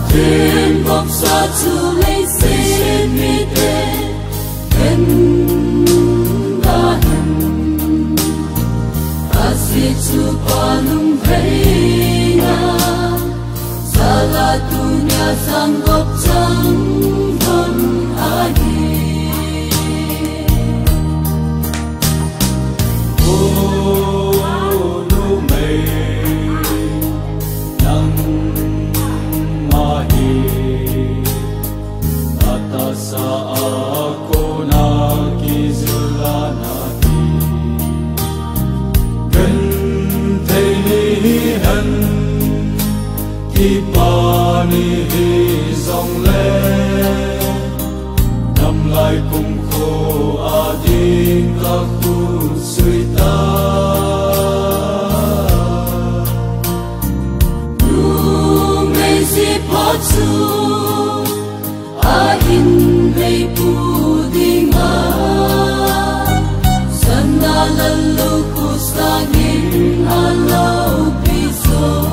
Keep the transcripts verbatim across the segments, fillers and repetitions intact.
Thiên vọng xa chu lấy xin mi thế Hên đã hên A si chu pa lung vây na Sa la tu nhà sang gốc trắng vân a hi Ô lu mê nắng ma hi Nata sa ako na kizula na hi Gần thầy ni hân Ki pa ni hi dòng lê Năm lại cùng khô a đi ca khu suy ta Nu ngây si pa chu A in lây pu đi ngã San na lần lu khu sa ngin a lâu pi so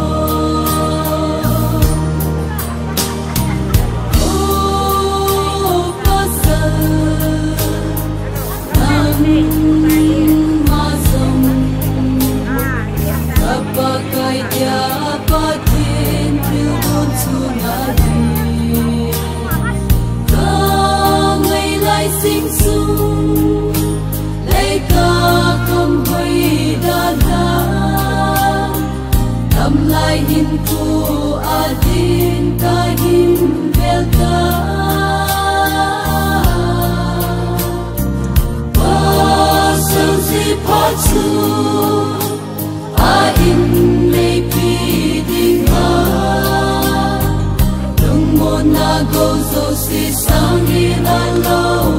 Sinh sung lấy ca không hơi đa la làm lại hin tu adin ta hin vel ta pa sâu si pa chu a in lấy pi ding a đông môn na go zo si sang in a lâu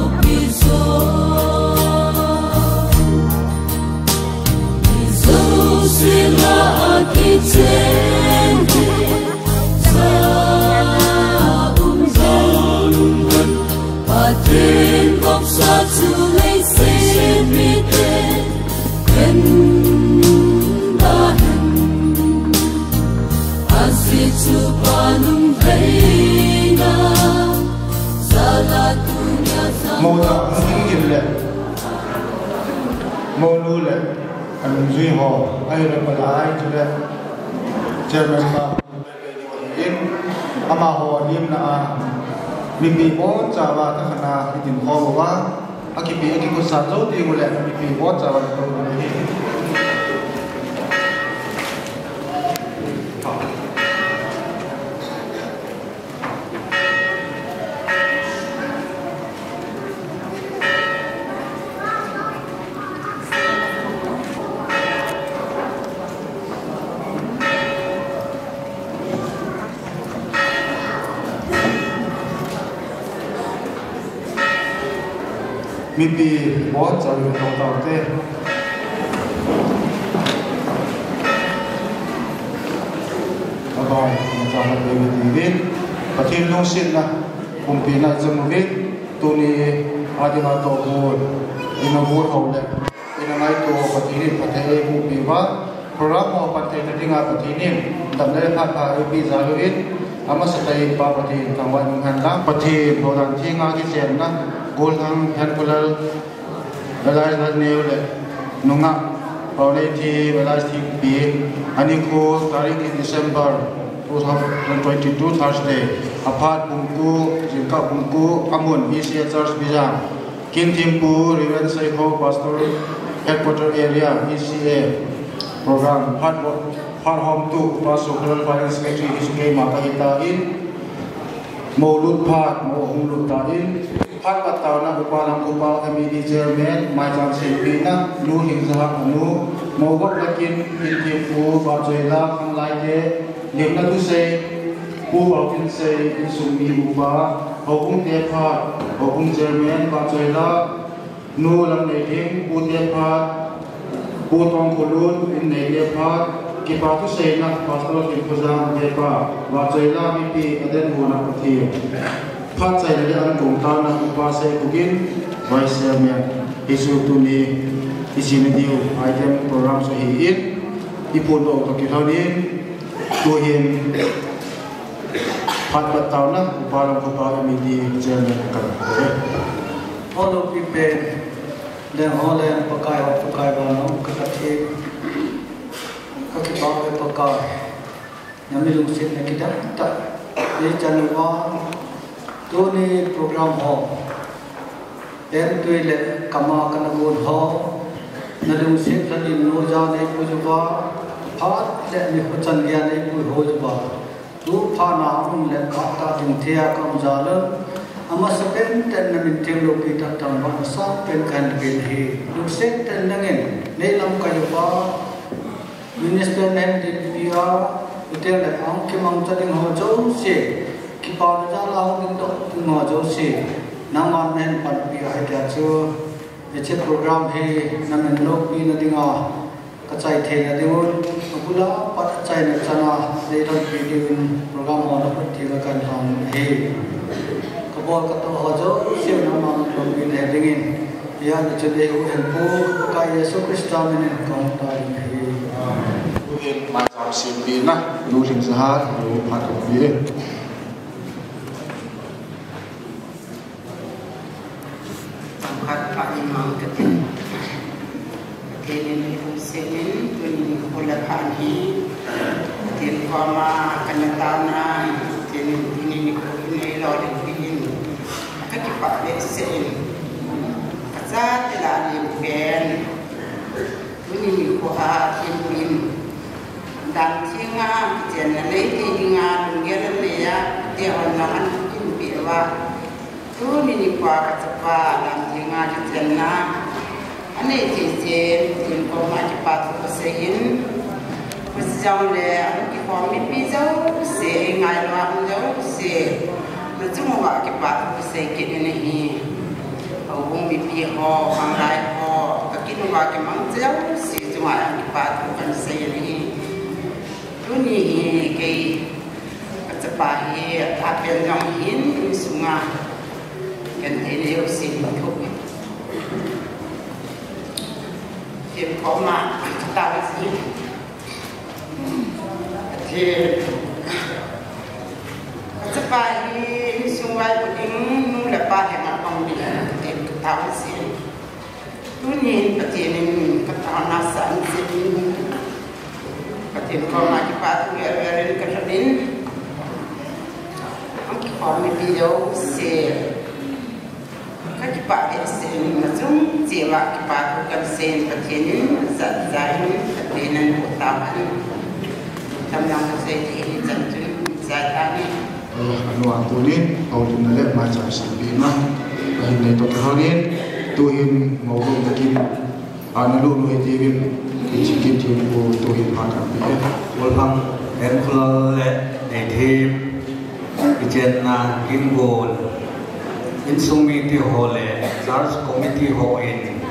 Sila ki chen sa um zan pa ten gop sa chu lấy sen mi ten ken da hen a si chu pa nung vei na sa la tu nya sa mo ta sing kin le mo lu le anh duy hồ ai là một ai cho nên chairman mà in ama hồ niệm na mi pi bo cha wa ta khana tin ho wa akipi akiku sa zo ti ngule mi pi bo cha wa to ni mi pi bo cha wi to to te abang cha ma pe wi ti pathin long sin na kum pi na cham wi tu ni adina to bo ina bo ho le ina ngai to pathin pathe mu pi wa program mo pathe ta dinga pathin dam le pha pha pi za wi ama sa tai pa pathin kang wa nung han la pathin bo dan thi nga ki chen na Gold hang handful belai dan neule nunga paulai thi belai thi pi ani ko tarik in December twenty twenty-two Thursday apart bungku jingka bungku amun B C A Church Bijang kin timpu Riven Saiko Pastor Headquarter Area B C A program part part home to Pastor Finance Secretary History Makahita in Moulut Part Mo Hunglut Ta in Pat patau na upalang upal committee chairman mai chan silpi na nu hing sahak anu mau gop lakin in pu ba joila khang lai de lim na tu se pu ba tin se in sumi upa hokung te pha hokung chairman ba joila nu lam nei thing pu te pha pu tong khulun in nei le pha ki pa tu se na pastor ki phuzam te pa ba joila mi pi aden hu na pathi phát chạy để ăn cùng ta na upa se kukin vice chairman isu tu ni isin diu item program so hi it ipon do to ki thau ni tu hin พัดปัตตาวนะอุปาลกุปามีดีเจริญกันเลยพอเราพิเศษเรื่องฮอลแลนด์ปกายออกปกายบาน้องกระทิก็คิดว่าเป็นปกายยังไม่รู้สิ่งนั้นคิดได้แต่ในจันทร์ว่าตัวนี้โปรแกรมฮอเอ็นตัวเล็กกำมากันบูนฮอนั่นรู้สิ่งที่โน้ตจานในปุจจุบันพัดและมีคนจันทร์ในปุจจุบันดูพานาอุ้มเล็กข้าตาถึงเทียกำจาลอามาสเป็นแต่นั่นเป็นเทโลกีตัดตั้งวันสักเป็นการเป็นเหตุดูเส้นแต่นั่งเองในลำกายว่ามินิสเตอร์นั้นดิบิอาอุเทนอังคิมังจัดดิ้งหัวโจเสียคิปาวน์จาลาหุ่นดอกหัวโจเสียน้ำมันนั้นปัดบิอาให้เจ้าเจ้าเอเชโปรแกรมให้นั่นเป็นโลกปีนั่นดิ้งอ่ะกระจายเทนดิ้งหุ่นกุลาปัดกระจายนั่นชนะในทางปีดิ้งโปรแกรมหัวนับที่ว่าการทำให้Kebal kata hajar siapa nama pemimpin herdingin yang jadi uhenpu kaya Yesus Kristus ini kau tahu ini. Uhen macam siapa nak nurin sehat, nu patut dia. Tangkat Pak Imam ketin, ketin ini Muslimin, ketin kepulauan ini, ketin koma kenyataan, ketin ini ini lalu Pak Lesin, asal terlalu ben, ini kuat ini, dan tiga jenis lagi dengan dengan dia dia orang ini biar, tu ini kuat cepat dan tiga jenis, ane jenis yang kau cepat bersehin, bersejauh le, kita mimpi jauh se, ngai luar jauh se. Cuma wak kipat sedikit ini, orang mimpi ho, orang lain ho, tapi wak kemang jauh sih cuma yang kipat bukan saya ini. Dunia kei kecepat he, tapi yang ini sungai kan ini usin hidup. Dia koma kita sih, dia cepat ini sungai begini nu lepas yang apa dia kita tahu sih dunia begini kita nasa sini begini kalau lagi patu biar-biarin keredin angki kami video sih kan kita sih macam siapa kita bukan sih begini zat-zat kerenan utapan tamang saya ini jantung zat ini anu antunin audun nalek macam sebina ini tu terhanin tuhin maupun mungkin analu nuhitivin cikin tiempo tuhin pakai dia walhang enklal nehitiv ijenna kingon insumiti hole charge committee hoin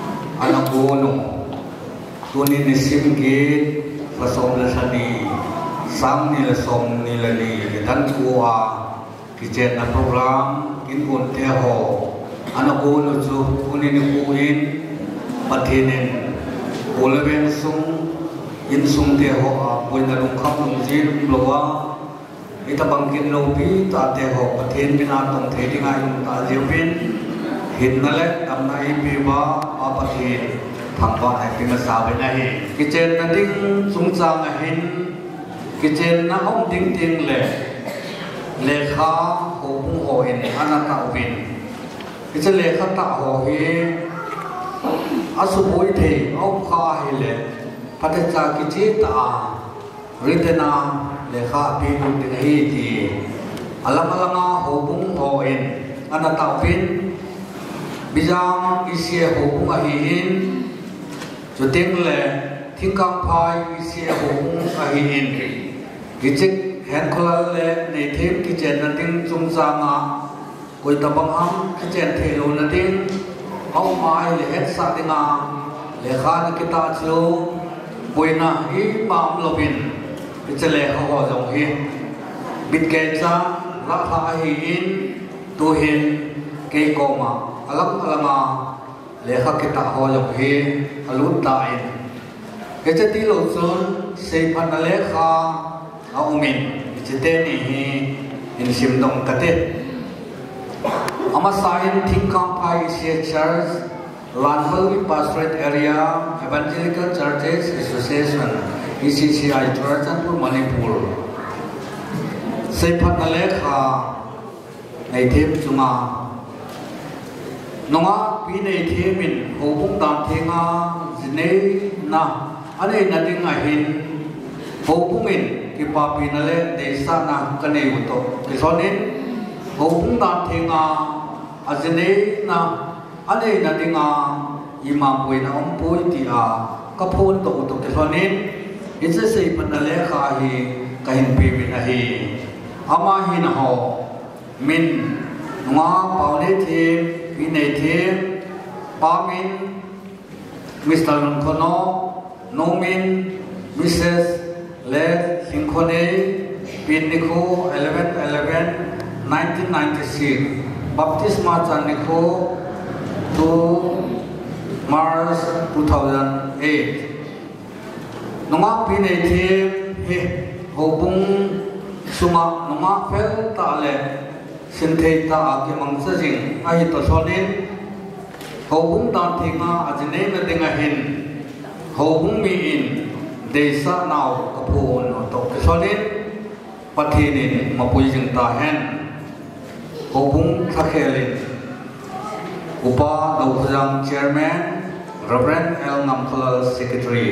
anagono tunin simgit pasomlasani sang nila som nila ni dan kuwa kijen na program kinun te ho ano ko no chu kunin kuin pathinen oleven sung in sung te ho a poina lung kham lung jin lowa ita bangkin lo pi ta te ho pathin bina tong the dinga yung ta jewin hin na le am na i pi ba a pathin thangwa ai pina sa be na hi kijen na ding sung chang a hin Kijen na om ding ding le lekha ho bu ho in anata ubin kijen lekha ta ho hi asuboi the au kha hi le patacha kiche ta ritena lekha pi bu ding hi ti alam alanga ho bu ho in anata ubin bijang isia ho bu hi in chuting le thingkang phai isia ho bu hi in Gijek hand kolal le native kichen nating sungsanga koi tabang ham kichen thelo nating au mai le het sa dinga le khan kita chu koina hi pam lobin kichele ho jong hi bit ke cha la tha hi in tu hin ke koma alam alama le kha kita ho jong hi alut ta in ke ti lo chun se phan le kha Aumin, จิตเตนี่ฮีอินสิมดงกะเตอามาสายอินทิงคัมไพเซียเชิร์ชลานเบอร์วิปาสเตรทเอเรีย Evangelical Churches Association อี ซี ซี ไอ จังหวัดจันทบุรีมณีปูรเสพพันธ์เลขาในเทปจุมาน้องปีในเทมินโอบุงดานเทงาจิเนนะอันนี้นัดดิ้งไอหินโอบุงินที่ปาปีนั่นแหละเดชานะกันเอวุตโตที่ส่วนนี้โอบุงดานเทงาอาจิเนนะอันนี้นัดดิ้งาอิมามปุยนะอมปุยที่อาก็พูดตัวตัวที่ส่วนนี้อินเสเสพันธ์เลขาฮีก็หินปีมินอะฮีอามาหินหอมินน้องเปาเนทีปีในเทปปามินมิสเตอร์ลุนโคโนโนมินมิสเซสเลดซิงโคเนปีนิโคเอเลเวนเอเลเวนหนึ่งพันเก้าร้อยเก้าสิบหกบัพติสมาจันนิโคทูมาร์สสองพันแปดน้องปีในเทปเฮโฮบุงสุมาน้องเฟลตาเลสินเทตาเกี่ยมังสจิงไอตัวชนิดเขาบุ้งตานทิ้งอาอาจจะเน้นเด้งเห็นเขาบุ้งมีอินเดชะนาวกระพูนตัวชนิดปฏินินมาปุยจึงตาเห็นเขาบุ้งทักเคลินอุปาดาวจัง Chairman Reverend L. Namkhala Secretary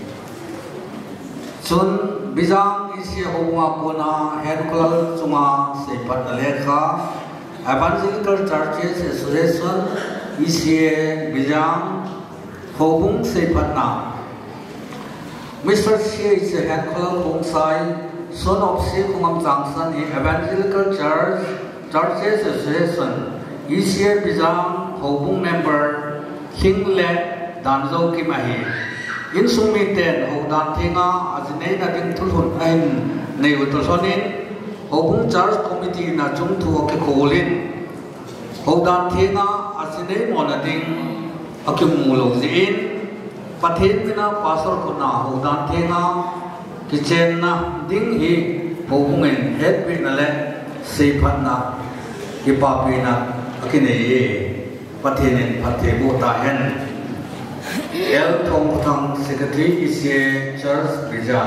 ส่วนบิจังอิสยาฮูมาโกนาเฮดคลาจุมาเซปัตเลขา Evangelical Churches Association อิสยาบิจังฮูบุงเซปัตนา Mister Xie is a head close alongside son of Xie Kumam Jangsan in Evangelical Church Churches Association อิสยาบิจังฮูบุง member คิงเลดันโจกิมาฮียินสุมิเตนโอดานเทงาอาจจะในนัดดิ้งทุนไอในอุตสาหนินโอบุงจาร์คอมมิตี้นัดจุ่มทัวร์เกโคลินโอดานเทงาอาจจะในมอนัดดิ้งอาคิมูลจีนประเทศมินาพาสร์คนน่าโอดานเทงากิเชนน่ะดิ้งฮีโอบุงเงินเฮดบินนั่นแหละเซพันน่ะกิปาปีน่ะอาคินเอประเทศนี้ประเทศบูตาเฮนเอลทงทาง Secretary อิสเยชาร์สบิจา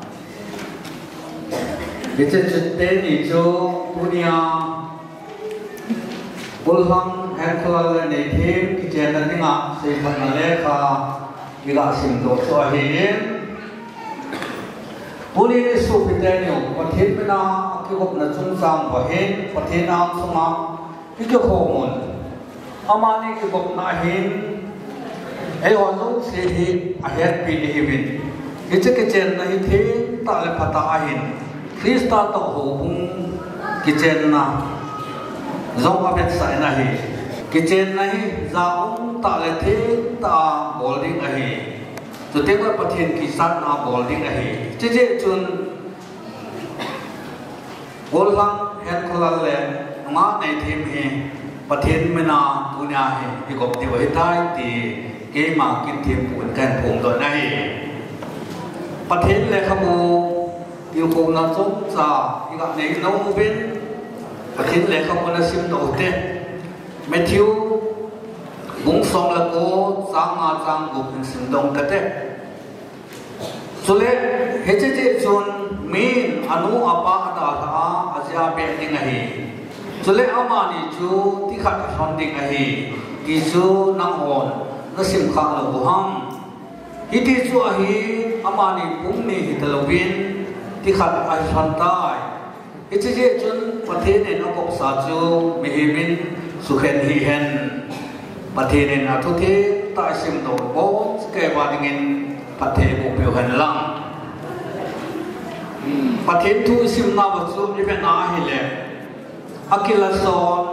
ดิฉันจุดเด่นอีจูปุญญาบุลฮังแอนคลาเลนเทีมกิจการนั่นงะเซฟันเลขาวิลาสิมโดสวาฮีปุญญาสุพิเตนิโอประเทศเมนาคิวบนัจุนซังวะเฮนประเทศนามสมาคิวโคมุนอามานีคิวบนาเฮนไอ้หัวโจเสียดีอาเหตุปีนี้วินที่จะกิจการนั้นที่ตาเลพัตตาหินคริสต์ต่อหูบุงกิจการนั้นจงอาเบตสายนั้นกิจการนั้นจงตาเลที่ตาบอลดิ้งนั้นจุดที่ว่าประเทศกิจการนั้นบอลดิ้งนั้นที่จะจุนบอลลังเห็นคนละเล่งานในทีมเองประเทศไม่นาตุนยาเองที่กบที่ว่าได้ที่เกี่ยมากินเทียมปูนกันผงตัวนั้นประเทศเลขาโมอยู่คงนับสงสาอีกในน้องเบนประเทศเลขาโมนัสิมโตเตแมทธิวบุ้งสองละโกสางอาจังบุกสิมดงกะเตสุเลเฮเจเจจุนมีนอนุอาปาดาลาอาเซียเบนดิงะฮีสุเลอามานิจูที่ขัดชนดิงะฮีกิจูนังออนนัสิมข้าลบุหังฮิติจูอาฮีอามานิปุ่มนี่ฮิตลวินที่ขัดอาชันตายฮิจิเจจุนประเทศเนนอกบสาจูมิฮิมินสุเขนฮิเฮนประเทศเนนอาทุเทตาสิมโตโบสเกวาดิงินประเทศบุเปียวเฮนลังประเทศทูสิมนาวัจูนี่เป็นอาฮิเลอากิลาซอน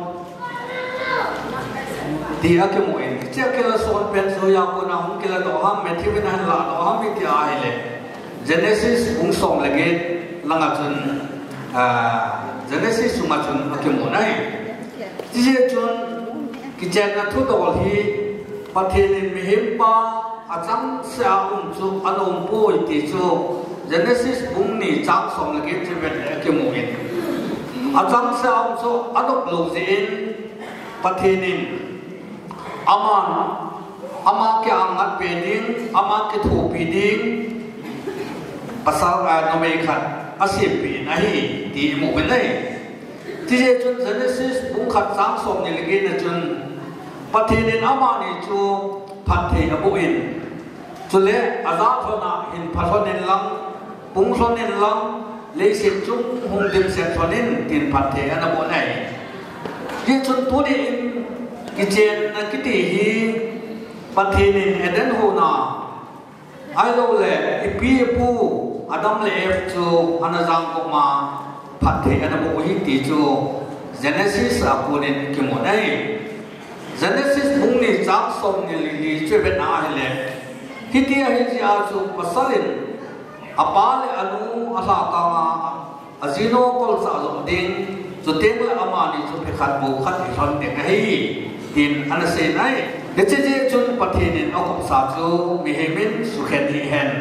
ที่อากิโมเองเจ้ากิลาโซนเป็นโซยากุนาหุกิลาโตฮัมเมทิวินันลาโตฮัมมิที่อาฮิเลเจเนซิสอุงสองเลกิลังอาจุนเจเนซิสสุมาจุนอากิโมนัยที่เจ้าจุนกิจการทุตวลฮีประเทศนี้มีหิมปาอาจังเสียอุมจูอันอุมปูอิติจู Genesis bung ni chang som lagi cewek ke mungkin. Ajang seam so adok lozin patinin aman ama ke angat beding ama ke thopi ding pasal a nomeikat asip pi nahi di mungkin nai. Tije chun Genesis bung khat chang som ni lagi na chun patinin ama ni chu pathe abuin. Chule azat hona hin pathonin lang bung sonin lang lấy xin chung hùng điểm xem cho nên tiền phạt thế anh bộ này khi chúng tôi đi cái chuyện cái gì hi phạt thế nên ở đến hồ nào ai lâu lệ cái bia pu Adam lệ cho anh rằng cũng mà phạt thế anh bộ hi tí cho Genesis à cô nên cái món này Genesis bung này trang sông này lý chơi bên nào hay lệ khi tia hi gì à cho pasalin apa le anu asa kama azino kol sa zo ding zo tem le ama ni zo pe khat bu khat ni son de kai tin an se nai de che che chun pathin au ko sa chu mi hemin su khen hi hen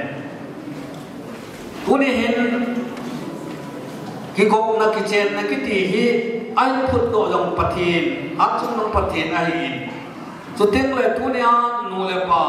tuni hen ki ko na ki chen na ki ti hi ai phut do jong pathin a chung nong pathin a hi zo tem le tuni a nu le pa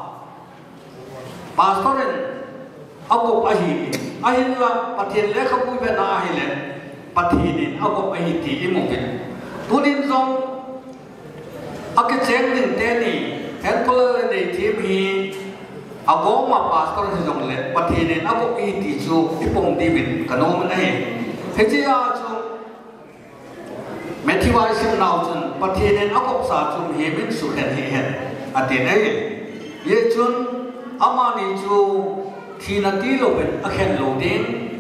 pastoren aku ahi ahi la patien le khapu be na ahi le pathin aku ahi ti mungkin tunin zong ake cheng din te ni hen kola le ti mi ago ma pastor hi zong le pathin aku ahi ti chu ipong di bin kanom na he he chi ya chu methiwai sim nau chun pathin aku sa chu he min su khen he hen ate nei ye chun ama ni chu khi na tí lộ bên ở khen lộ đến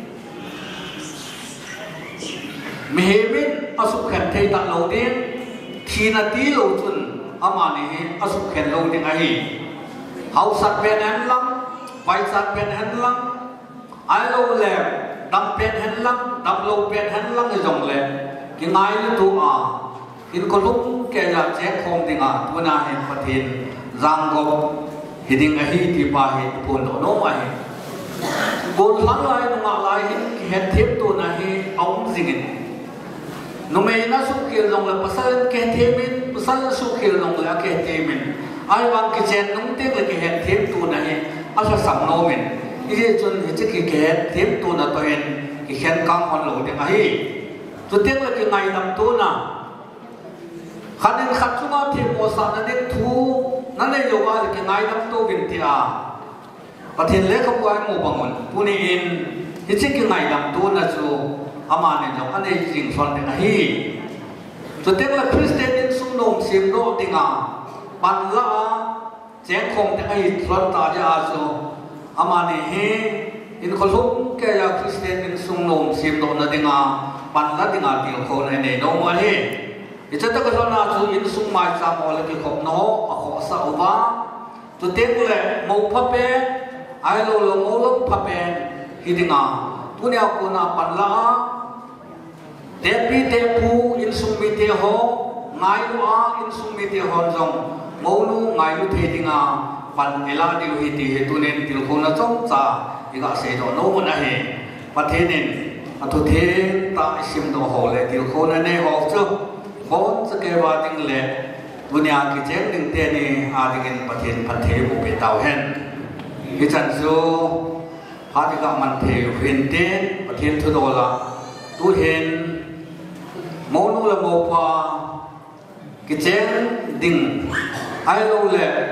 mehemin asuk khen thay ta lộ đến khi na tí lộ chun ama này asuk khen lộ đến ai hậu sát bên hắn lắm vay sát bên hắn lắm ai lâu lẹ đâm bên hắn lắm đâm lâu bên hắn lắm cái dòng lẹ cái ngay lúc tu à khi có lúc cái là chết không thì à tu na hiện phát hiện giang gốc thì tiếng ấy thì bà hiện buồn nổ nổ ai buồn lắng lại nó ngã lại hết thiếp tu này ông zingin nó mấy nó suk kia lòng là pasal cái thiếp mình pasal suk kia lòng là cái thiếp mình ai bằng cái chuyện nông tiếc là cái hết thiếp tu này ai sẽ sắm nó mình cái gì chun cái cái cái hết thiếp tu là tôi cái khen căng hoàn lộ tiếng ấy tôi tiếc là cái ngày làm tu na khả năng khát chúng ta thiếp một sản nên thu nó này nhiều quá cái ngày làm tu bình thường và thiên lễ không có ai mua bằng nguồn, tu nên hiện trên cái ngày làm tu là chú ama này giống anh ấy dình son tiếng Hy, chú tiếc là Christian nên sung nôm xiêm đô tiếng à, ban la chén không tiếng Hy son ta ra chú ama này he, in khâu lúc cái là Christian nên sung nôm xiêm đô là tiếng à, ban la tiếng à tiếng khâu này này nó mà he, hiện trên cái son là chú in sung mai sa mò là cái khâu nó, à khâu sa uba, chú tiếc là màu phật bé ai lo lo mo lo pa pen hidinga tunia kuna panla te pi te pu in sum mi te ho ngai lu a in sum mi te hon jong mo lu ngai lu the dinga pan ela diu hi ti he tunen til khona chong cha iga se do no mon a he pa the nen a thu the ta sim do ho le til khona ne ho chu bon cha ke wa ting le tunia ki cheng ding te ni a dingin pa then pa the bu pe tau hen cái chân số phát cái mình thể hiện tên và thiên thứ đồ là tu hiện mỗi nu là một và cái chén đình ai lâu lệ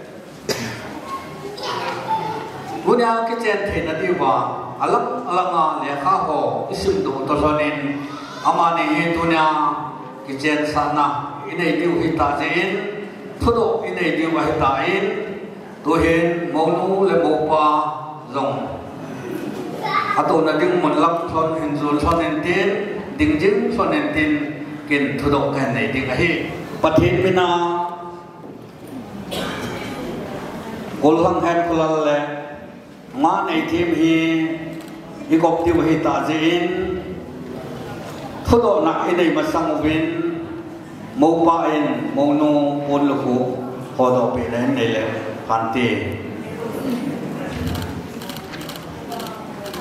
lúc nào cái chén thể nó đi vào alam alam lệ khá hồ cái sự đủ tôi cho nên ama này tu nào cái chén sana cái này điều hiện tại trên thứ độ cái này điều hiện tại tôi hiện mẫu nu là một ba dòng, à tôi là những một lắc son hình dồn son hình tiền, đỉnh dính son hình tiền, kiến thủ độ cái này tiếng ấy, bắt hiện bên nào, cố gắng hết cố gắng là, mà này thêm hi, hi góp tiêu hi ta dên, thủ độ nãy này mà sang một bên, mẫu ba en mẫu nu bốn lục hồ, hồ độ bị lên này là Panti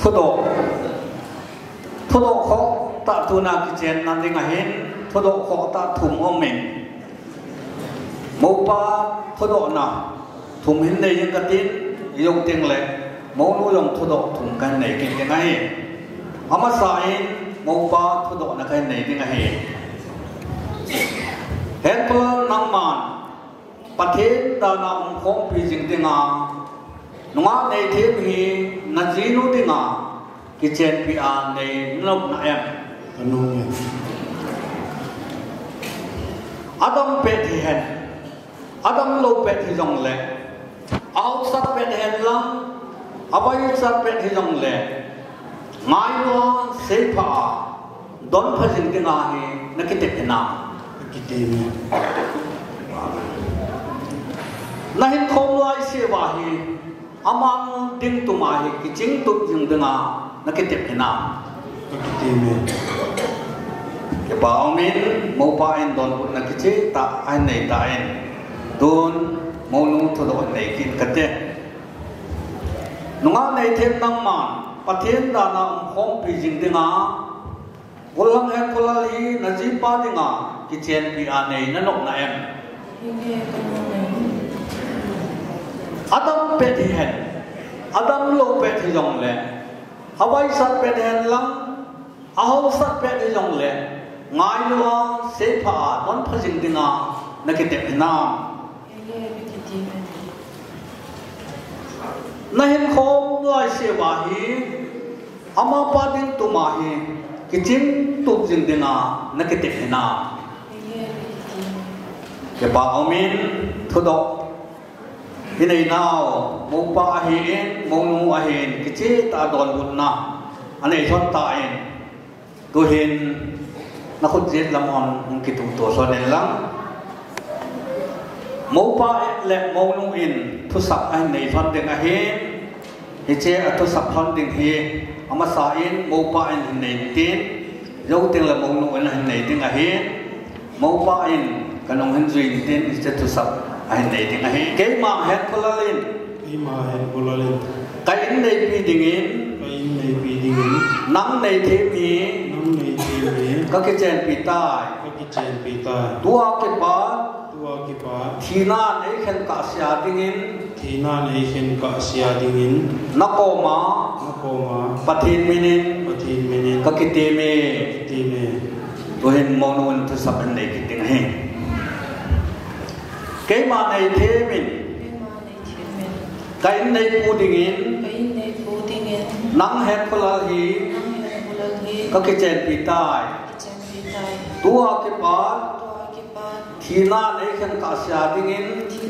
ทุดกทุดกเขาตาตุนากิเจนนั่นเองเห็นทุดกเขาตาถุงอมเมนหมูปลาทุดกน่ะถุงเห็นในยังกระตินยงเตียงเลยหมูนู้ยงทุดกถุงกันไหนกินยังไงอามาสายหมูปลาทุดกนักไหนยังไงเห็นเพื่อนนังมันประเทศดานาองคงพิจิตรงาหนุ่มในเทพีนัจีนุติงากิเจนพิอาในนกนาเอ็มอาดัมเป็ดที่เห็นอาดัมโลเป็ดที่จงเล่เอาสัตว์เป็ดเห็นลังอาบายสัตว์เป็ดที่จงเล่ไงวะเสพาดอนพิจิตรงาเฮนักกิเตปนากิเตมนั่นคงไล่เสียว่าเฮอามังดิ้งตุมาเฮกิจิงตุจิงดึงานักเก็ตพินามกิเตมเก็บเอามินโมปาอินดอนบุญนักจิตาอันไหนตาอินดอนโมนุทุดอนไหนกินกันเจนุ่งในเทนนังมันประเทศดานาคงพิจิงดึงาบุลังเฮกุลาลีนัจิปาดึงากิเจนพิอาในนั่นนกนาเอ็มอาดัมเป็ดเห็นอาดัมโลเป็ดยองเล่อาไว้สัตว์เป็ดเห็นลังอาหูสัตว์เป็ดยองเล่ไงลัวเสพาดอนพิจิตรงานักเก็ตพินามนั่นเห็นคงไล่เสียวาฮีอามาปาดินตุมาฮีกิจินตุจินดิงานักเก็ตพินามเก็บเอามินทุดกที่ในนาวมุปะเห็นมุนูเห็นกิจตาดอนบุญนะอันนี้ชนตายตัวเห็นนักขุดเจ็ดลำอ่อนกิตุตัวส่วนในหลังมุปะและมุนูอินทุสับอันในชนเด็กเห็นกิจทุสับชนเด็กเห็นอามาสาอินมุปะอินในตีนยกเตียงละมุนูอินในตีนเห็นมุปะอินกันองเห็นจุยตีนกิจทุสับอันไหนดิ้งเฮกายมาเฮกุลาลินกายมาเฮกุลาลินกายในปีดิ้งินกายในปีดิ้งินนังในเทมีนังในเทมีก็กิจเจนปีตายก็กิจเจนปีตายตัวกิบาตัวกิบาทีน่าในเข็นกาเสียดิ้งินทีน่าในเข็นกาเสียดิ้งินนักโกมานักโกมาปะทินมินินปะทินมินินก็กิเตเมกิเตเมตัวเห็นมโนนทุสับอันไหนกิดิ้งเฮกายมาในเทมินกายในปูดิ่งินนังเฮกุลาฮีก็กิจเจนปีตายตัวกิบาทีน่าในเข็นกาเสียดิ่งิน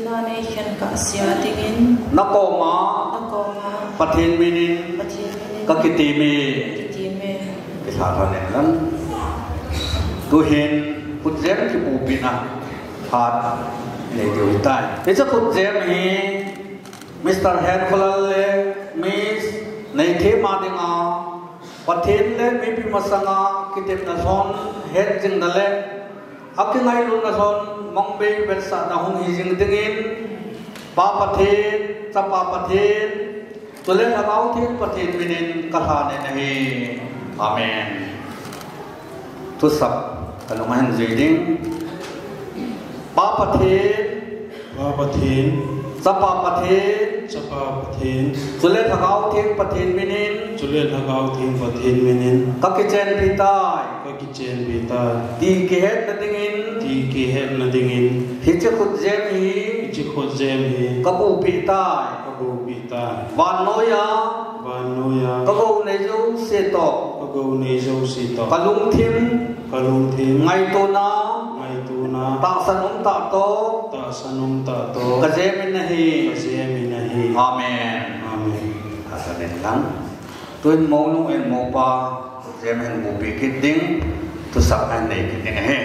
นักโกมาปะเทนมินินก็กิติเมกิสาธารณนั้นตัวเห็นพุทธเจ้าที่ปูปินะพาดในเดียวกันนี่จะคุณเจมฮีมิสเตอร์แฮนด์ฟลาเล่มิสในเทมาดิงาประเทศเล่มีพิมาสังาคิดเป็นส่วนเฮดจิงนั่นเล่อักไงรุ่นนั่นส่วนมองเบย์เป็นสัตว์หงหิจิงดิงินปาประเทศจับปาประเทศตัวเล่นเอาที่ประเทศมินินกระทานในนี้อาเมนทุสับกันลงมาเห็นจีดิงปาประเทศปาประเทศสปาประเทศสปาประเทศจุเลทเขาทิ้งประเทศมินินจุเลทเขาทิ้งประเทศมินินกักิเจนปีตายกักิเจนปีตายดีเกตนัดดิงินดีเกตนัดดิงินฮิจขุดเจมฮีฮิจขุดเจมฮีกับบูปีตายกับบูปีตายวานโนยาวานโนยากับกูเนจูเสตอกกับกูเนจูเสตอกกัลุงทิมกัลุงทิมไงตัวนาตาสนุมตาโตตาสนุมตาโตกเจมินฮีกเจมินฮีอาเมนอาเมนอาสนิลังตุนโมนุเอ็นโมปาเจมินบูบิกิดดิ้งตุสับอันไหนกิดดิ้งเฮ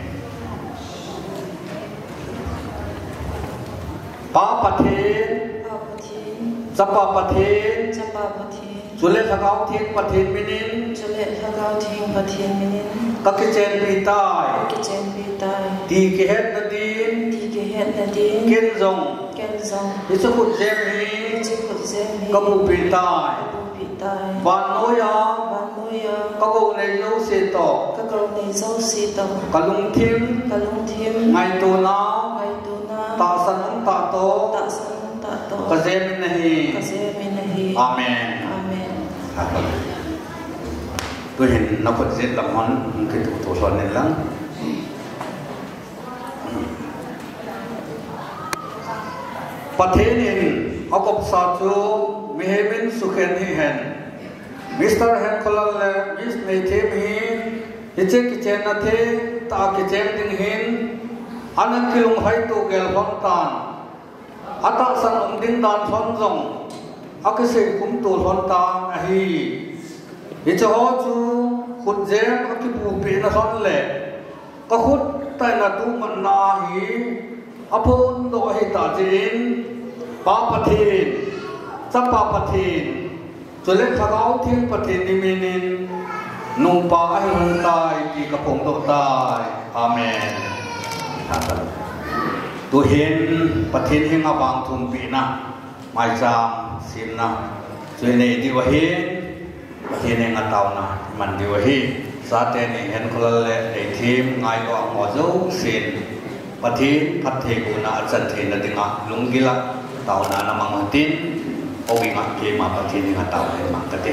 ปาปะเทจับปาปะเทจุเลทเขาทิ้งปะเทมินินจุเลทเขาทิ้งปะเทมินินกักิเจนปีตายกิเจนปีตายดีเกเฮตนาดีนดีเกเฮตนาดีนเกนซงเกนซงฮิจุขุดเจมฮีฮิจุขุดเจมฮีกับบูปีตายบูปีตายว ban nuôi à ban nuôi à các cô này dấu xì tổ các câu này dấu xì tông cả lung thêm cả lung thêm ngày tu na ngày tu na tạ san ông tạ tổ tạ san tạ tổ cả dêm này cả dêm này amen amen tôi hiện nó vẫn diễn làm món cái thủ thủ soạn này lắmประเทศนี้เอากบสาธุมีเฮมินสุขันฮิเห็นมิสเตอร์เฮนคนละเลยมิสในเทมฮีฮิเจกิเจนนาเทตากิเจนดิงหินอันนั้นกิลุงไฮตูเกลฟอนตานอัตสันองดินดานฟอนซงอักเสบคุมตูฟอนตานอฮีฮิเจฮอจูขุดเจมอักิบูปีนัสอนเล่ก็ขุดแต่นาดูมันนาฮีอภุนโดยตาจินปาปะทีนสัปปาปะทีนจุเล็กขะเอาทิ้งปะทีนนิมินินนุ่งปาให้หุนตายกีกระพงตกตายอาเมนตัวเห็นปะทีนหิงอบางทุนปีนะไม่จามสินนะจุเนดีวะเห็นปะทีนหิงอตาวนะมันดีวะเห็นซาเตนี่เห็นคนละเล่ในทีมไงก็หมอจูสินปะทีพัดเทกุนาจันเทนดิงะลุงกิละตาวนานามังตินโอวิงะเกมาปะทีนิงะตาวเฮมังกะเต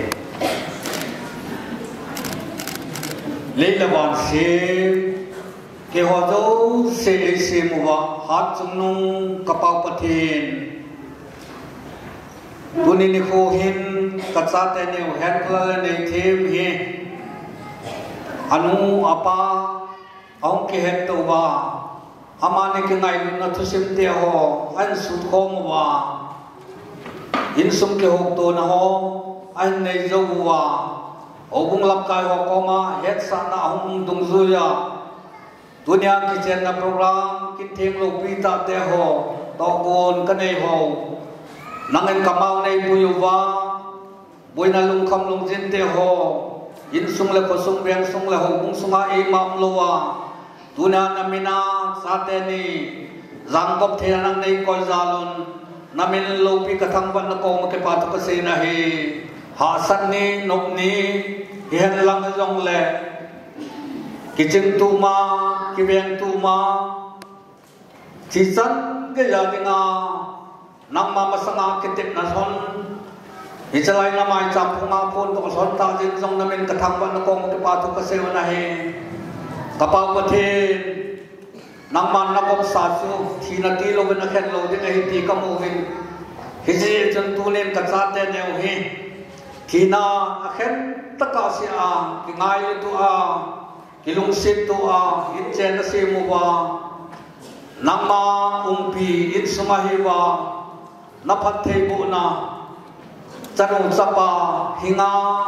เลลวันเซเกฮอโดเซเอเซมุวะฮัดจุนุงกะเปาปะทีนตุนินิโคหินกัจจาเตเนวเฮนพลาเลเนเทมเฮอนุอปาองเกเฮตวาอามานิกไงนัทุสิมเตียโฮอันสุดโคมว่าอินสุมเกหกตัวนะโฮอันในโจว่าโอบุงลับกายหกโมาเฮ็ดสานะหุงดุงซุยาดุนยากิเจนนะโปรแกรมกินเทียงโลปีตาเตโฮตอโกนกันในโฮนังเงินกำเอาในปุยว่าบุยนาลุงคำลุงจินเตโฮอินสุงเลโกสุงเบียงสุงเลหบุงสุงอาอิมามลัวtunia namina sateni zangkop thena nang nei koi zalun namin lopi kathang ban na ko make patu ka se na he ha san ni nok ni hian lang jong le kiching tu ma ki beng tu ma chi san ke ya dinga nang ma masanga kitip na son hichalai na mai cham phunga phon to son ta jin jong namin kathang ban na ko make patu ka se na heกระเป๋าประเทศนังมันนักบสาสุทีนาทีโลเป็นนักแข่งโลที่ไงทีก็มูวินฮิจิจนตูเล่นกับซาเตนเนวฮีทีน่านักแข่งตะกาเสียกิงไงตัวกิลุงสิบตัวอินเจนเสียมัวนังมาอุ้มปีอินสมาฮิวานับพัดเทบุนาจันอุสปาหิงา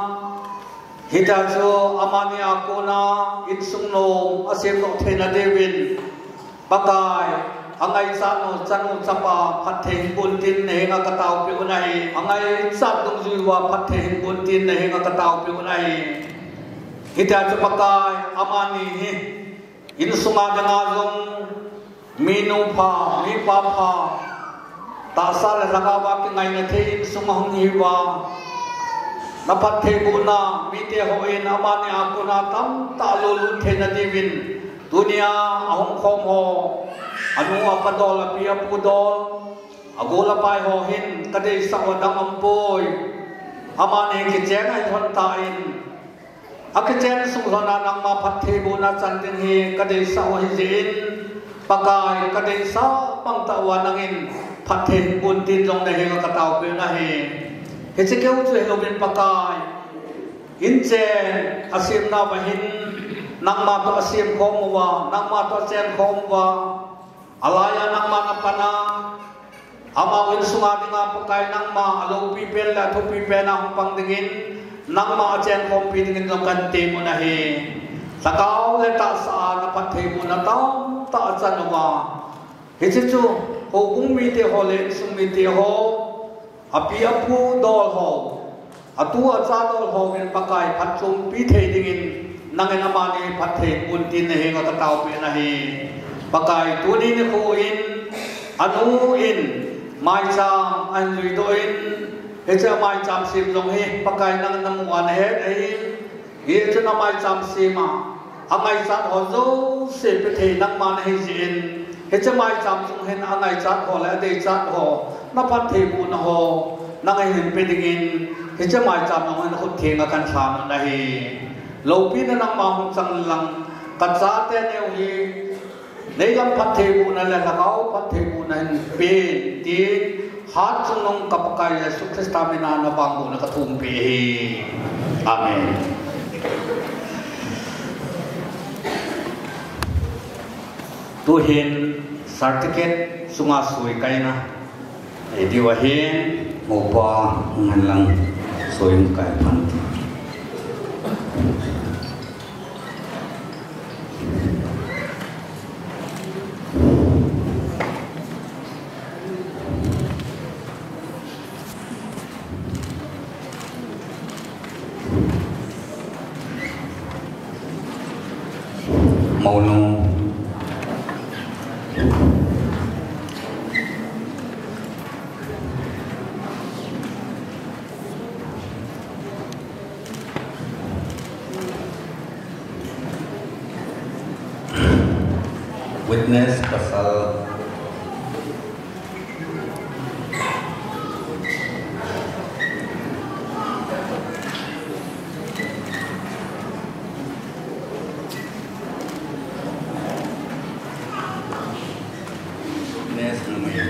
Hidajo amani aku na insung no asim no thena devin pakai angai sano chanu chapa phathe buntin nehinga katau pe unai angai sat dung juwa phathe buntin nehinga katau pe unai hidajo pakai amani hi insunga danga jong minu pha mi pa pha ta sal ragawa ki ngai na the insung hong hiwa napat thebuna mite hoin amani akuna tam talulu thena divin dunia ahong khom ho anu apadol apia pudol agola pai ho hin kadei sawadang ampoi amani ki cheng ai thon tain akichen sunghana nang ma phat thebuna chandin hi kadei saw hi jin pakai kadei sa pangta wanangin phat the bun tin jong na he ka taw pe na he Hece kau tu hello ben pakai, ince asim na bahin, nang ma tu asim komwa, nang ma tu asim komwa, alaya nang ma napana, ama win sunga dinga pakai nang ma alo pipel la tu pipel na humpang dingin, nang ma asim kompi dingin jong kanti mo na he, sakau le ta sa napat he mo na tau ta asanwa, hece tu hukung mite ho le sung mite ho. Api apu dol ho, atu aca dol ho ngin pakai patchum pi the dingin nangin amani pathe buntin ne henga katau pe na hi pakai tuni ne ko in anu in mai cham an lui do in เฮจะไม่จำสิมลงเฮปากายนั่งน้ำวันเฮไอ้เฮจะน้ำไม่จำสิมาอังไงจัดหัวโจเสพไปที่นักมันเฮจินเฮจะไม่จำจงเห็นอังไงจัดหัวและได้จัดหัวนับพันเทบุญหัวนักเห็นเป็นดินเฮจะไม่จำน้องให้คนเทียงกันทานนั่นเฮโลปีนั้นนักมาหุ่นจังลังกัดซาเตนเอวฮีในลำพันเทบุญนั่นแหละเขาพันเทบุญนั้นเป็นตีหาจงนงกับกายสุขสตามินานบางบุญกระทุ่มปีอาเมนตัวเห็นสารติเกตสุงาสวยไกนะไอ้ดีว่าเห็นหมู่ปองหันหลังสวยไกพันเมาโนwitness pasal witness namanya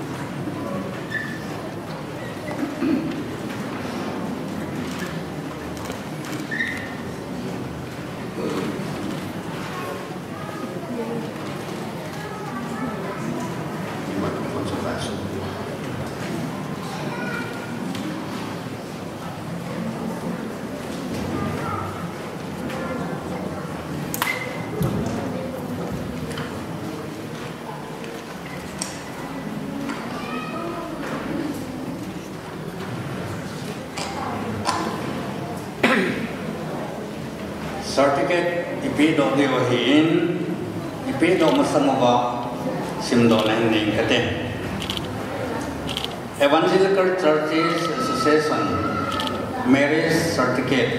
certificate ipido diwahin ipido masamawa simdo na hindi kate Evangelical Churches Association marriage certificate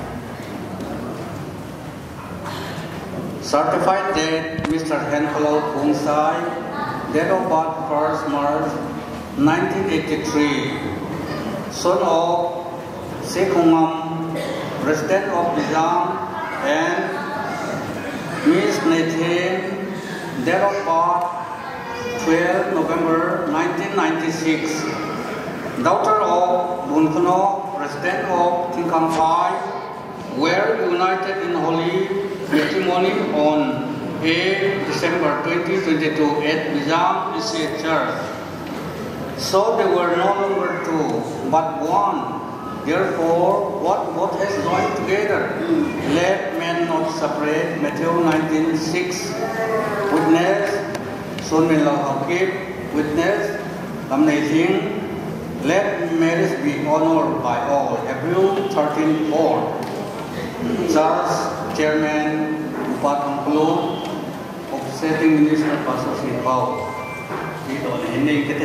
certified that Mister Henkalo Pungsai date of birth first March nineteen eighty-three son of Sekungam resident of Bizam and Miss Nathan date of birth twelve November nineteen ninety-six daughter of Bunkono resident of Tinkampai were united in holy matrimony on eighth December twenty twenty-two at Bizam Estate Church. So they were no longer two but one. Therefore, what God has joined together, let men not separate. Matthew nineteen six. Witness, Sun Min Lao Hakib. Witness, Lam Nei Thing. Let marriage be honored by all. Hebrew thirteen four. Charles, Chairman, Upat Angklo, Offsetting Minister Pastor Sipao. Dito na hindi kita.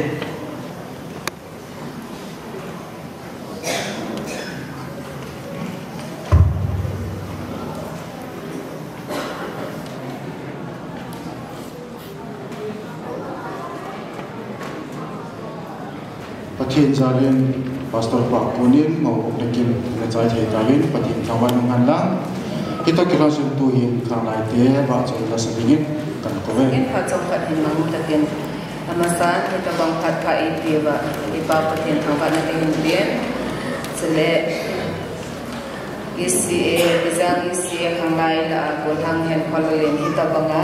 Pathin Jalin Pastor Pak Punin mau nekim ngajai thei Jalin pathin thawan ngan lang kita kira suntu hin khanai te ba choi la sabingin kan ko ve in pha chong khat hin mang takin amasan kita bang khat ka ite ba ipa pathin thawan na hin bien sele isi e bizang isi e khangai la ko thang hen khollen hita banga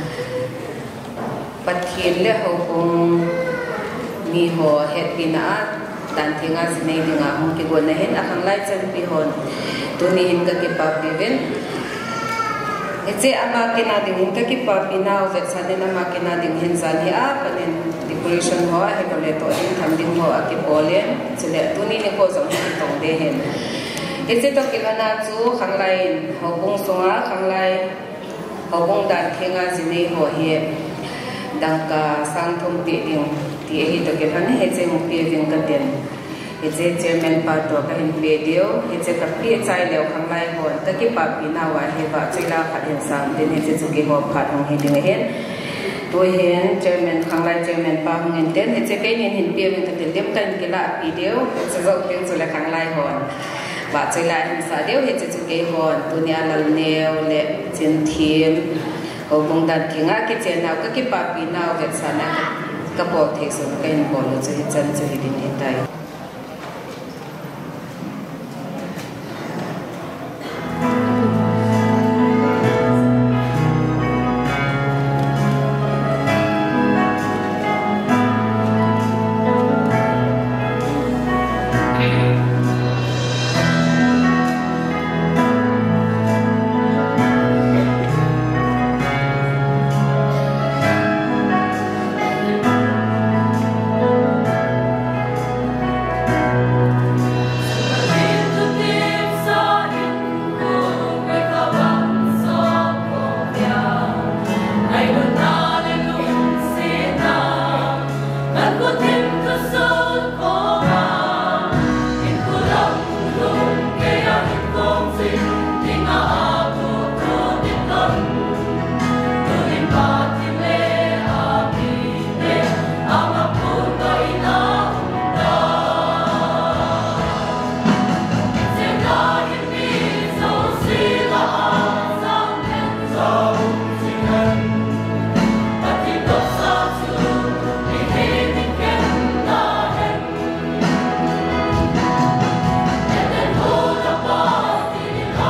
pathin le ho kong mi ho het bina dan tinga sine dinga hum ki gon hen akhang lai chan pi hon tu ni hin ka ki pa biven etse ama ke na ding hin ka ki pa bina o vet sane na ma ke na ding hin san hi a panen decoration ho he ko le to hin tham ding ho a ki polen chele tu ni ne ko jong hi tong de hen etse to ki na chu khang lai ho bung songa khang lai ho bung dan tinga sine ho hi dang ka sang thum ti ding ti hi to ke thani he che mu pi ving ka den hiện giờ chairman pa to ka hin video hiện giờ ka pi chai leo khang lai hon ta ki pa pi na wa he ba chai la khat hin sam din hiện giờ chu ki ho phat hong hin ding hen tôi hiện chairman khang lai chairman pa hong hin den hiện giờ cái hin hin pi min ta til dem tan ki la video se zo pi chu la khang lai hon ba chai la hin sa deu hiện giờ chu ki hon tu nia lal neo le chin thim ho bong dan ki nga ki chen naw ka ki pa pi naw ke sa na ka po the so ka in bol chu hi chan chu hi din hi tai Hãy subscribe cho kênh Ghiền Mì Gõ để không bỏ lỡ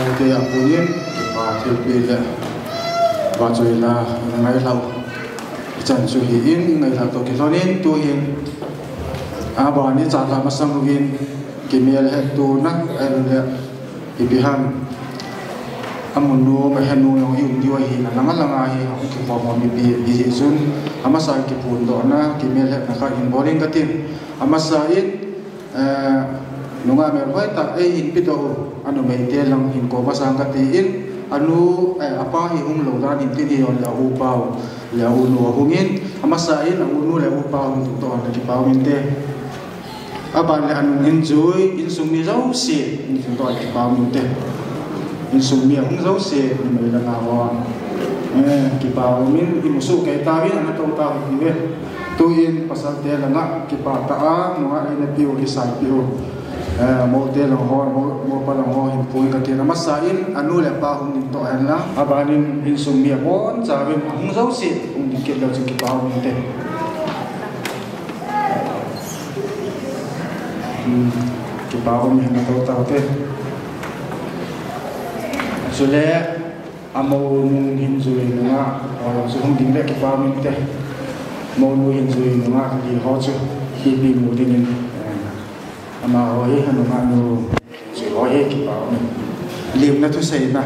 te a punin ba thil pi le ba choi la ngai lau chan chu hi in ngai la to ki lonin tu hin a ba ni cha la masang win ki mel he tu na el le ibihan amunu ma hanu yong yum diwa hi na langa langa hi ki pa ma mi bi bi sun amasa ki pun do na ki mel he na ka in boring ka tin amasa in nunga mer hoi ta e in pi do anu mai te lang hin ko masang ka ti in anu apa hi hung lo dan in ti on la u pau la u no hungin amasa in anu nu la u pau tu to na ki pau min te aban le anu enjoy in sumi zau se in tu to ki pau min te in sumi hung zau se ni mai la na wa eh ki pau min i musu kai ta wi ana to ta hi ve tu in pasal te la na ki pa ta a no a ina piu ki sai piu mo te lo ho mo pa lo ho in pui ka tina masain anu le pa hum to an la abanin in sumi bon cha win hung zau se hung di ke lo chi ki pa hum te ki pa hum hin to ta te sule amo nung hin zui nga o su hung ding le ki pa hum te mo nu hin zui nga ki ho chu hi bi mu ding ama hoi hanu ma nu si hoi ki pa lim na tu sei na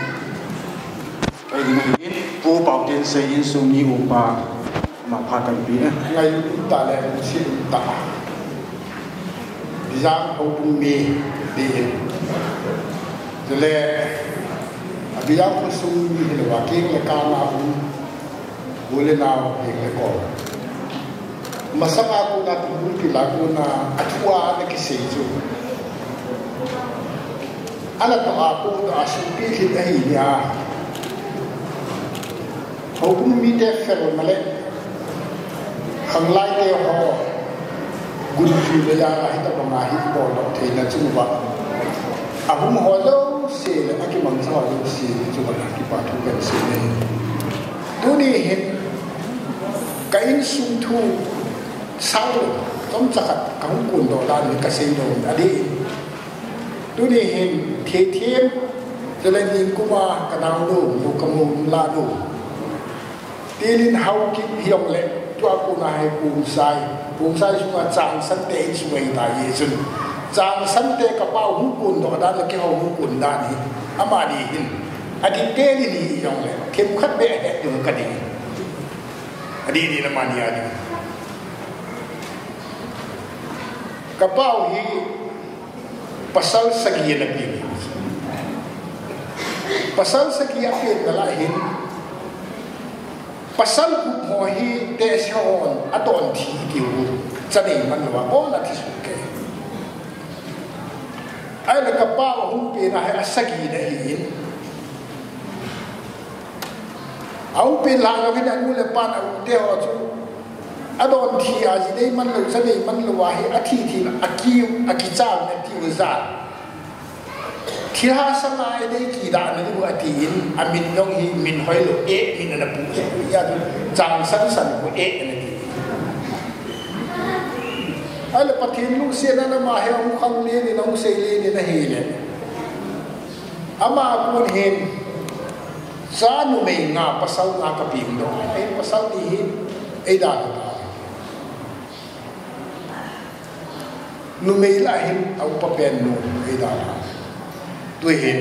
ai ding hin pu pau den sei in su mi u pa ma pha kan pi ngai ta le si ta bizang ho pu mi di le abiyang ko su mi le wa ki le ka na pu bole na he le ko masama ko na tu ki la ko na atua na ki sei ju ala to a ko da su pi ki da hi ya ho pu mi te fer ma le khang lai te ho gun fi le ya hi ta ba ma hi bo lo the na chu ba a bu mo lo se le a ki mang sa lo se chu ba ki pa thu ka se ne tu ni hin ka in sum thu sau tom chakat kang kun do la ni ka sei do adi tu ni hin the thiem jelen yin kuma ka naw do mu ka mu la do tilin hau ki hiong le tu aku na hai kum sai kum sai sunga chang san te suai ta ye sun chang san te ka pa hu kun do da la ki ho hu kun da ni ama ni hin adi te ni ni yong le kem khat be he do ka di adi ni na ma ni adi kapau hi pasal sagi na pi pasal sagi ape dala hin pasal ku mo hi te sion aton thi ki u chani man wa on ati su ke ai la kapau hum pe na ha sagi na hin au pe la ga ga nu le pan au te ho chu adon thi a ji dei man lo chani man lo wa hi athi thi aki aki chang na ti wa za thi ha sama ai dei ki da na ni bu ati in amin nong hi min hoi lo e min na pu ya tu chang san san ko e na ti ai le pathin lu se na na ma he mu khang le ni nong se le ni na he le ama kun hin sa nu me nga pasal nga ka pim do ai pasal ni hi ai da nu mei la hin au pa pen nu ai da tu hin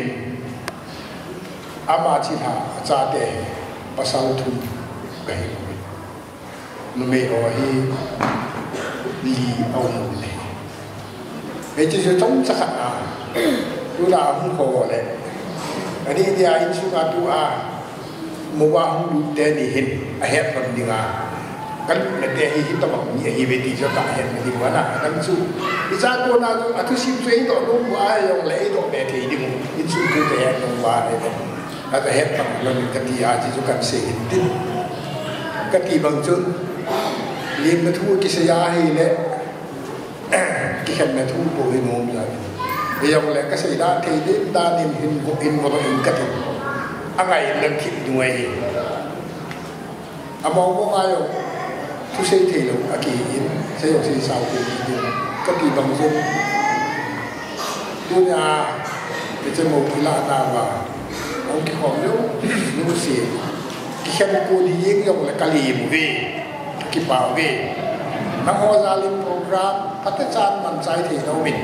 ama chi ha cha te pasal thu kai nu mei o hi li au nu le e chi je tong cha kha tu la hu ko le ani dia in su ka tu a mo wa hu te ni hin a he pam dinga kan na te hi hi ta ma ni hi ve ti jo ka he ni wa na kan su isa ko na a tu sim sei do no wa yong le do be te di mu in su tu te no wa le a ta he ta lo ni ka ti a ji jo kan se tin ka ti bang chun lim na thu ki se ya hi le ki khan na thu bo hi no ya e yong le ka se da te di da ni hin ko in mo in ka ti angai lang ki duai hi among mo ayo tu sei thei lo aki in sei yo sei sao ki di ka ti bang chun tu ya cái chân một cái là ta và ông cái họ nếu nếu xì cái khen cô đi yên dùng là cái gì một về cái bảo về nó hoa ra lên program phát cái chan mình trái thì đâu mình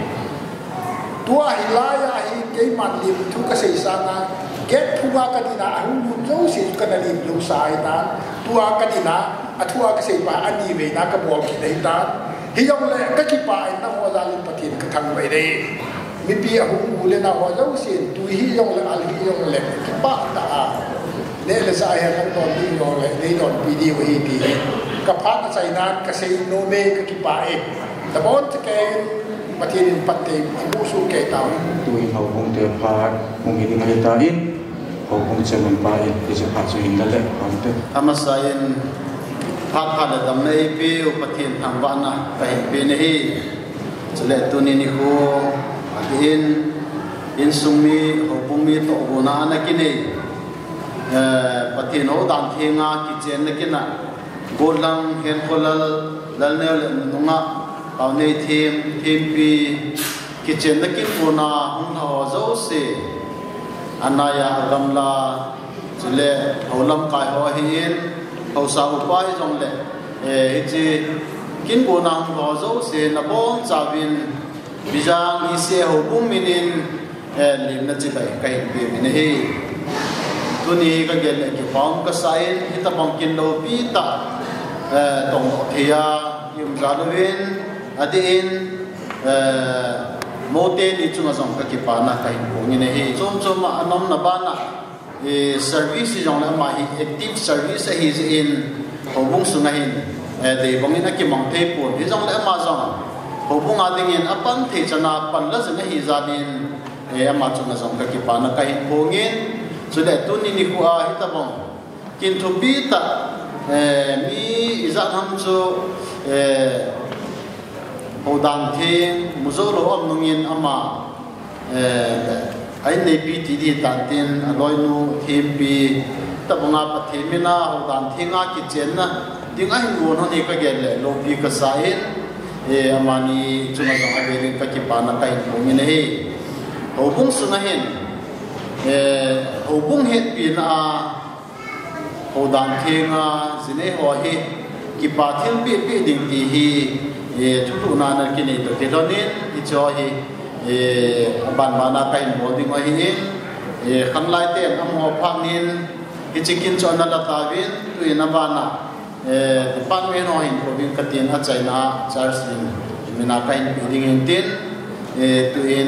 tua hi la ya hi cái mặt liềm thu cái xây sang na get thu qua cái gì na ông luôn dấu xì cái này liềm lâu sai ta tua cái gì na à tua cái xây bà anh đi về na cái bộ cái đấy ta hi dùng là cái cái bài nó hoa ra lên phát hiện cái thằng vậy đây mình bây giờ cũng muốn lên nào hoa dấu xì tui hi dùng là anh hi dùng là cái bát ta nên là sai hay không còn đi rồi lại đi đòn video hi thì cái phát nó sai nan cái xây no me cái cái bàiแต่บอลจะแกประเทศปัตตานีผู้สู้แก่ตาวตัวเขาคงเดือดพาดคงมีที่มาตาอินเขาคงจะมันไปที่จะพาสุอินนั่นแหละเขาเถอะธรรมศาสตร์พัดพัดดำในปีอุปเทศทางบ้านนะไปปีนี้จะเล่ตัวนี้นี่เขาอินอินสุมีเขาบุมีตัวบุญนักนี่ประเทศเขาดันเทียงากิจนักนะโบลังเห็นคนละละเนื้อละนุ่งอ่ะเอาในทีมทีมปีกิจนักบุญนาหุ่นหัวเจ้าเสียอันนายากำลาจะเล่เขาลำกายหัวหินเขาสาวไปจงเล่เออจีกินบุญนาหุ่นหัวเจ้าเสียนับองจาวินบิจางอิเสียหัวบุ้มมินินเออลิมนัจิไปไกลปีมินเฮตัวนี้ก็เกิดอะไรกี่ฟองก็ใส่ที่ตะบองกินโลปีตาเอ่อตรงเทียยุมจารุวินอดีนเอ่อโมเตนี่จุงจงก็กี่ปานะใครพวกนี้เนี่ยจงจงมาอันนั้นนะบ้านนะเอ่อ service จงแล้วมา active service เฮอินหัวบุ้งสุนัยเอ่อเดี๋ยวบางทีนักกี่มังเทปวนที่จงแล้วมาจงหัวบุ้งอาดิ่งอัปปันเทชนะปันละจงเฮจานินเอ่อมาจงจงก็กี่ปานะใครพวกนี้สุดท้ายตัวนี้นี่คืออาฮิตาบงกินทุบีตาเอ่อมีอิจฉาทำจูเอ่อโอดันเทงมุโซโลอัมนุงินอามาเอ่อไอ้ในปีที่ดีตันเต็นอร่อยนูเทมปีตะบงอาปะเทมินาโอดันเทงอากิเจนนะดิ้งไอ้งูนั่นนี่ก็เกลโลบีก็สายเอ่ออามานี่จุนจังไอ้เรื่องก็กิปานะกันพวกนี้เนี่ยโอบุ้งสุนัยเอ่อโอบุ้งเห็ดปีน่ะโอดันเทงอ่ะสิเนหัวเฮกิปาเทียนปีปีดิ่งตีฮีเอ่อทุกทุกนานักกินตัวเทลนินอิจฉาเฮเอ่อบ้านบ้านนักการโมดิ่งว่าเฮเอ่อขันไล่เต้นอัมหัวพังนินอิจิกินจวนนัลตาวินตัวนับบ้านน่ะเอ่อปันเวนหินโปรวินกัตินอัจฉริยะชาร์สินมีนักการปีดิ่งตินเอ่อตัวอิน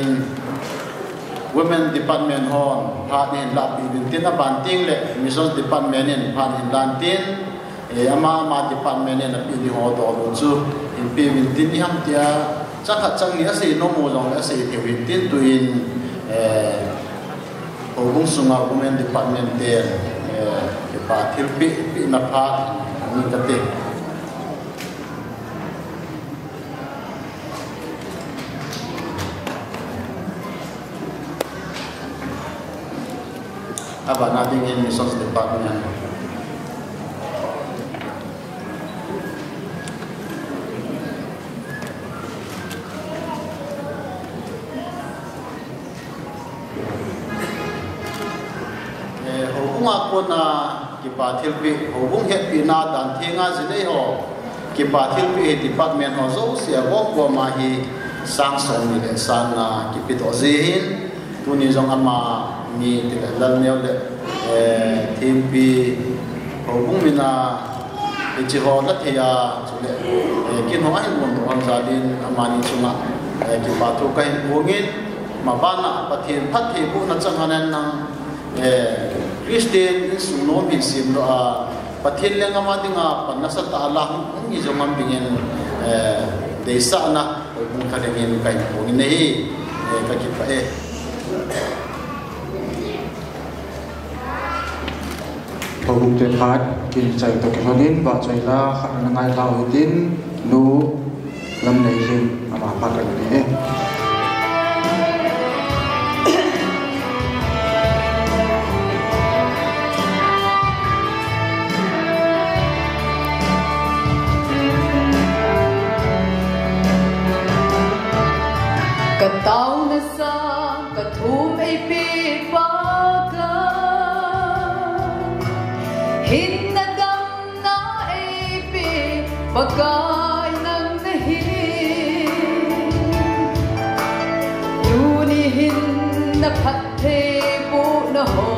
Women Department Hon พาดินลาบีบินตินบันติงเล่ Missions Department เนี่ยพาดินลานตินเอ่ออามามา Department เนี่ยปีนี้หัวโตลุจูอินปีบินตินนี่ฮัมเตียจักรจังนี้สิโนโมจงและสิเทวินตินตัวอินเอ่อโอบุงสุงา Women Department เดียเอ่อที่ปาทิลปีปีนับพามีกติapa nanti ingin Missions Department eh hubung aku na kipatil pi hubung het pi na dan thinga jine ho kipatil pi department ho zo sia wo ko ma hi sang song ni le san na kipito zehin tuni jong ama ni lal neo le team pi hobung mina ichi ho la thia chule kin ho ai mon ron zadin amani chunga ki pa tu kai bungin mabana pathin phat the bu na changanan nang Christian suno bin sim do a pathin lenga ma dinga panasa ta Allah ngi jo mam bingen desa na hobung kadengin kai bungin nei ka ki pa e พอบุกเตพัดกินใจตัวกินนินว่าใจละขันนังไงเราดินนูลำในลิมอามาพัดกันนี้กตา Now na sa katum ay pipaga Hinadam na ay pipagay ng nahin Yunihin na patibo na ho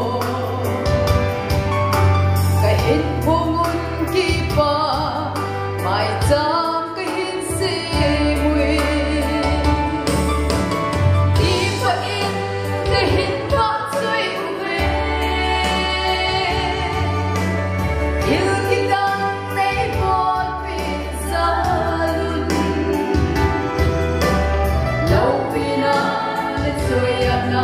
Kahit pungun kipa may tam kahin simui Ipa in kahin pa soy uwe Il kitang nay bot pinsalun Law pinalit soy na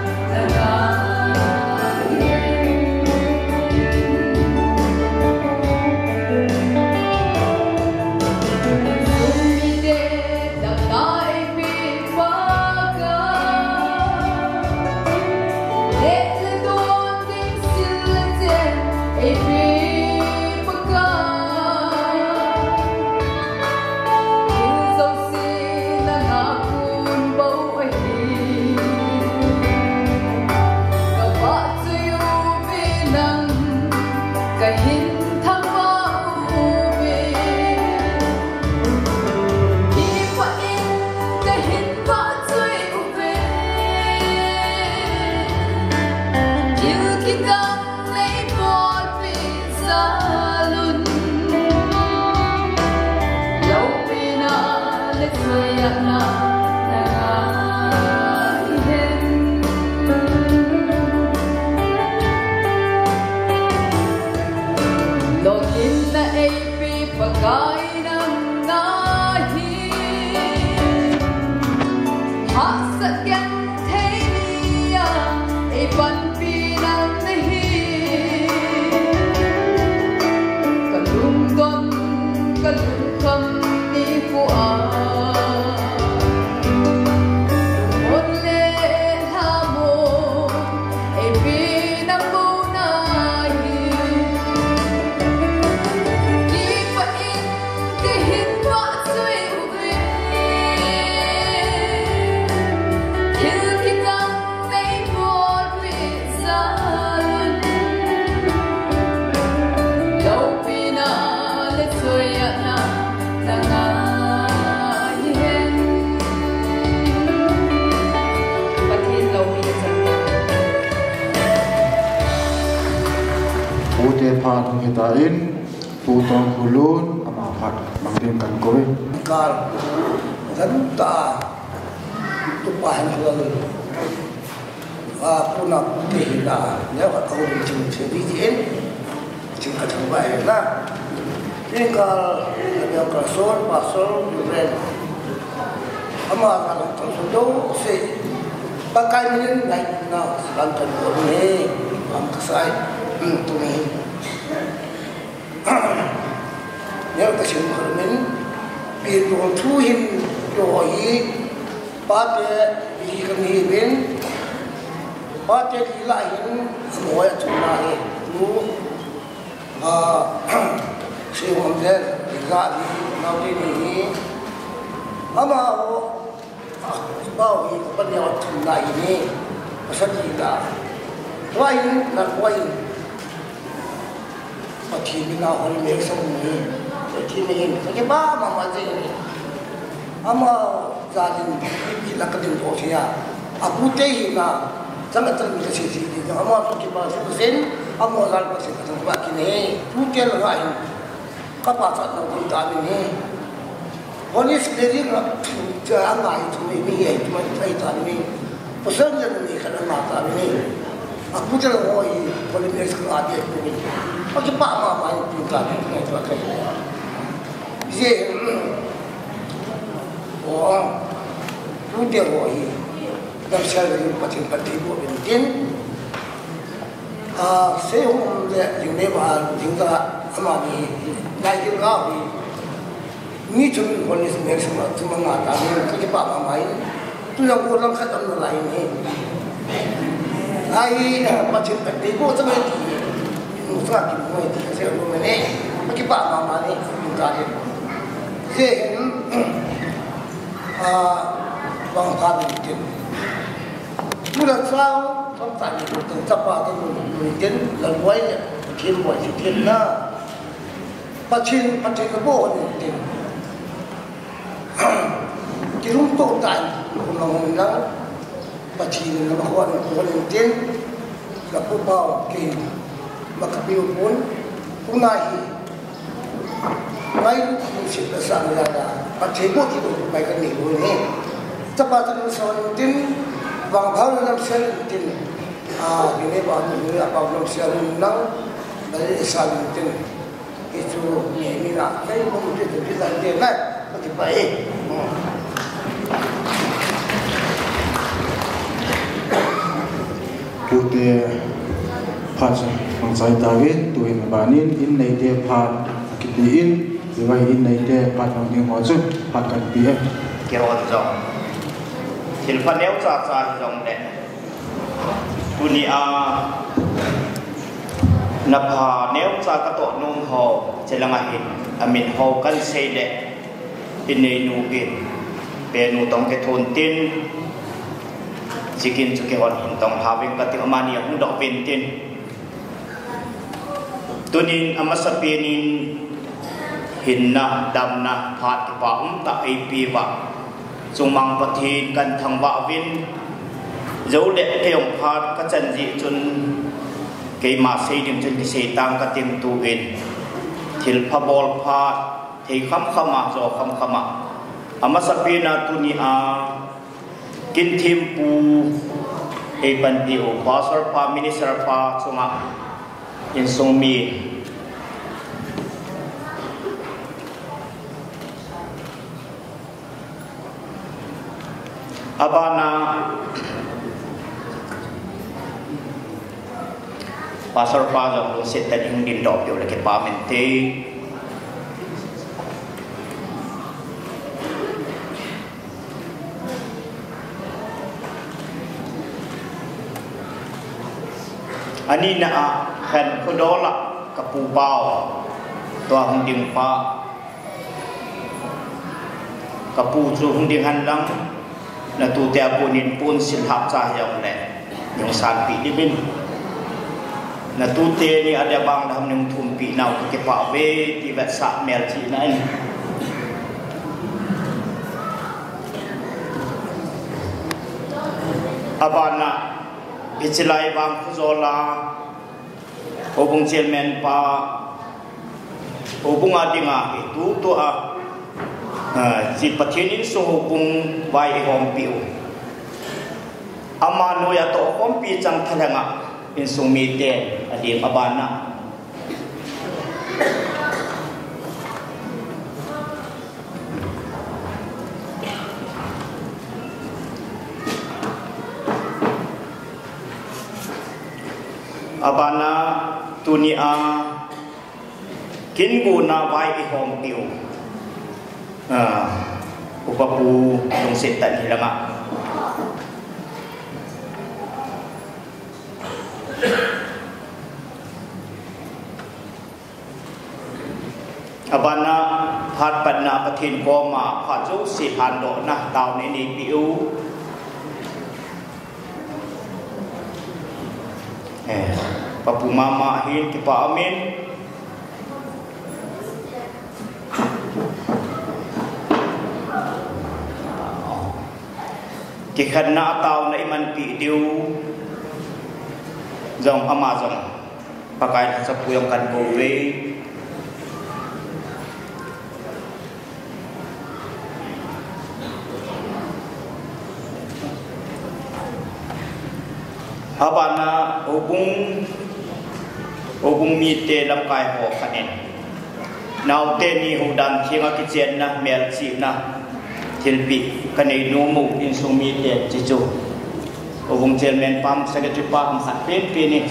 Pagkain ng nahin Hasat yang teniya ay panpinang nahin Kalungkam, kalungkam ni Fuad Ulit hamon ay pinambunahin Ute phan ngitain putong hulun ama phat mangdim kan koi kar dan ta tu pahan halal a puna tehila ya wa tau chin chin di jin chin ka thang bai na ni kal ada ka son pasol ren ama ka ta so do se pakai min nai na san kan ko ni am ka sai tu ni nhớ cái sự của mình biển của thu hình rồi ba thế vì cái gì bên ba thế thì lại những mọi chuyện này chú à sự hôm nay thì ra thì nào thì này ama bao nhiêu cái nhiều chuyện này này rất là quay là quay mà thì mình nào hồi mấy xong rồi thì mình cái ba mà mà gì ama gia đình bị là cái điều đó thì à à cụ thể là chẳng hạn như cái gì gì thì ama cái ba cái gì ama ra cái gì cái thằng bạn này cụ thể là cái các bạn phải làm cái gì này Holy Spirit là cho anh ấy chúng mình như vậy chúng mình thấy ta mình có rất nhiều người khả năng làm ta mình à cụ thể là ngồi Holy Spirit cái gì của mình có cái ba mà mà chúng ta mình thấy là cái gì ồ cụ thể ngồi làm sao để phát triển phát triển của mình tiến à sẽ không để những cái mà chúng ta mà đi đại diện cao thì ni chúng mình sẽ nghe xem là chúng mình làm cái cái bảo mà máy tôi đang cố gắng khắc phục lại này ai mà chuyện phải đi bộ cho mình thì một cái chuyện mới thì sẽ luôn này cái bảo mà này chúng ta thì dễ à บางท่านกินเมื่อเช้าทำสั่งถึงจับปลาที่มันมีกินหลังไว้เนี่ยกินไว้ที่กินนะปัจจินปัจจินก็บอกว่ากินกินรุ่งโตตายคุณลองนั่งปัจจินก็บอกว่าคนกินกับผู้เบากินมากับบิวปุ้นผู้นายไม่รู้สึกจะสั่งยาดาปัจจินพวกที่ดูไปกันนี่ดูนี่จับปลาที่มันสอนกินบางพาวน้ำเสียงกินอ่าทีนี้บางทีเนี่ยบางน้ำเสียงนั่งไม่ได้สั่งกินitu ni ni nak saya pun mesti kita dia nak pergi baik. Pute pas mangsai David tu in banin in nei de pat kitin jiwai in nei de pat nang ding ho chu pat kan pi he kero jong til pha neu cha cha jong de dunia na pha neu cha ka to nung ho chelanga hin amin ho kan sei de in nei nu in pe nu tong ke thon tin jikin chu ke hon hin tong ha wing ka ti amani hung dok pen tin tunin amasapenin hinna damna phat pa um ta ai pi wa chungmang pathin kan thangwa win zo le ke ong phat ka chan ji chun ke ma sei dim chen ki sei tang ka tim tu in thil pha bol phat thei kham khama zo kham khama amasapena tuni a kin thim pu e ban pi o pastor pa minister pa chunga in song mi abana pastor pa jong lu set tan ing din dop yo le ke pa men te ani na a khan khodola kapu bao to hung ding pa kapu chu hung ding han lang na tu te apunin pun sil hap cha yong le yong san pi di bin na tu te ni ada bang dam ning thum pi nau ke pa ve ti vet sa mel chi na ni abana Icilai bang kuzola hubung chairman pa hubung adinga itu tu a si patinin so hubung bai hom piu ama no ya to hom pi chang thalanga in sumi te adim abana abana tunia kingu na vai ihom piu ah upapu dong setan hilanga abana phat panna pathin ko ma pha chu si han do na taw ni ni piu eh papu mama hin ki pa amin ki khanna taw na iman pi diu jong ama jong pakai sa puyong kan ko ve abana hubung hubung mi te lam kai ho khanen naw te ni hudan thinga ki chen na mel chi na thilpi kanei nu mu in sung mi te chi chu hubung chairman pam secretary pa ham khat pen pen ni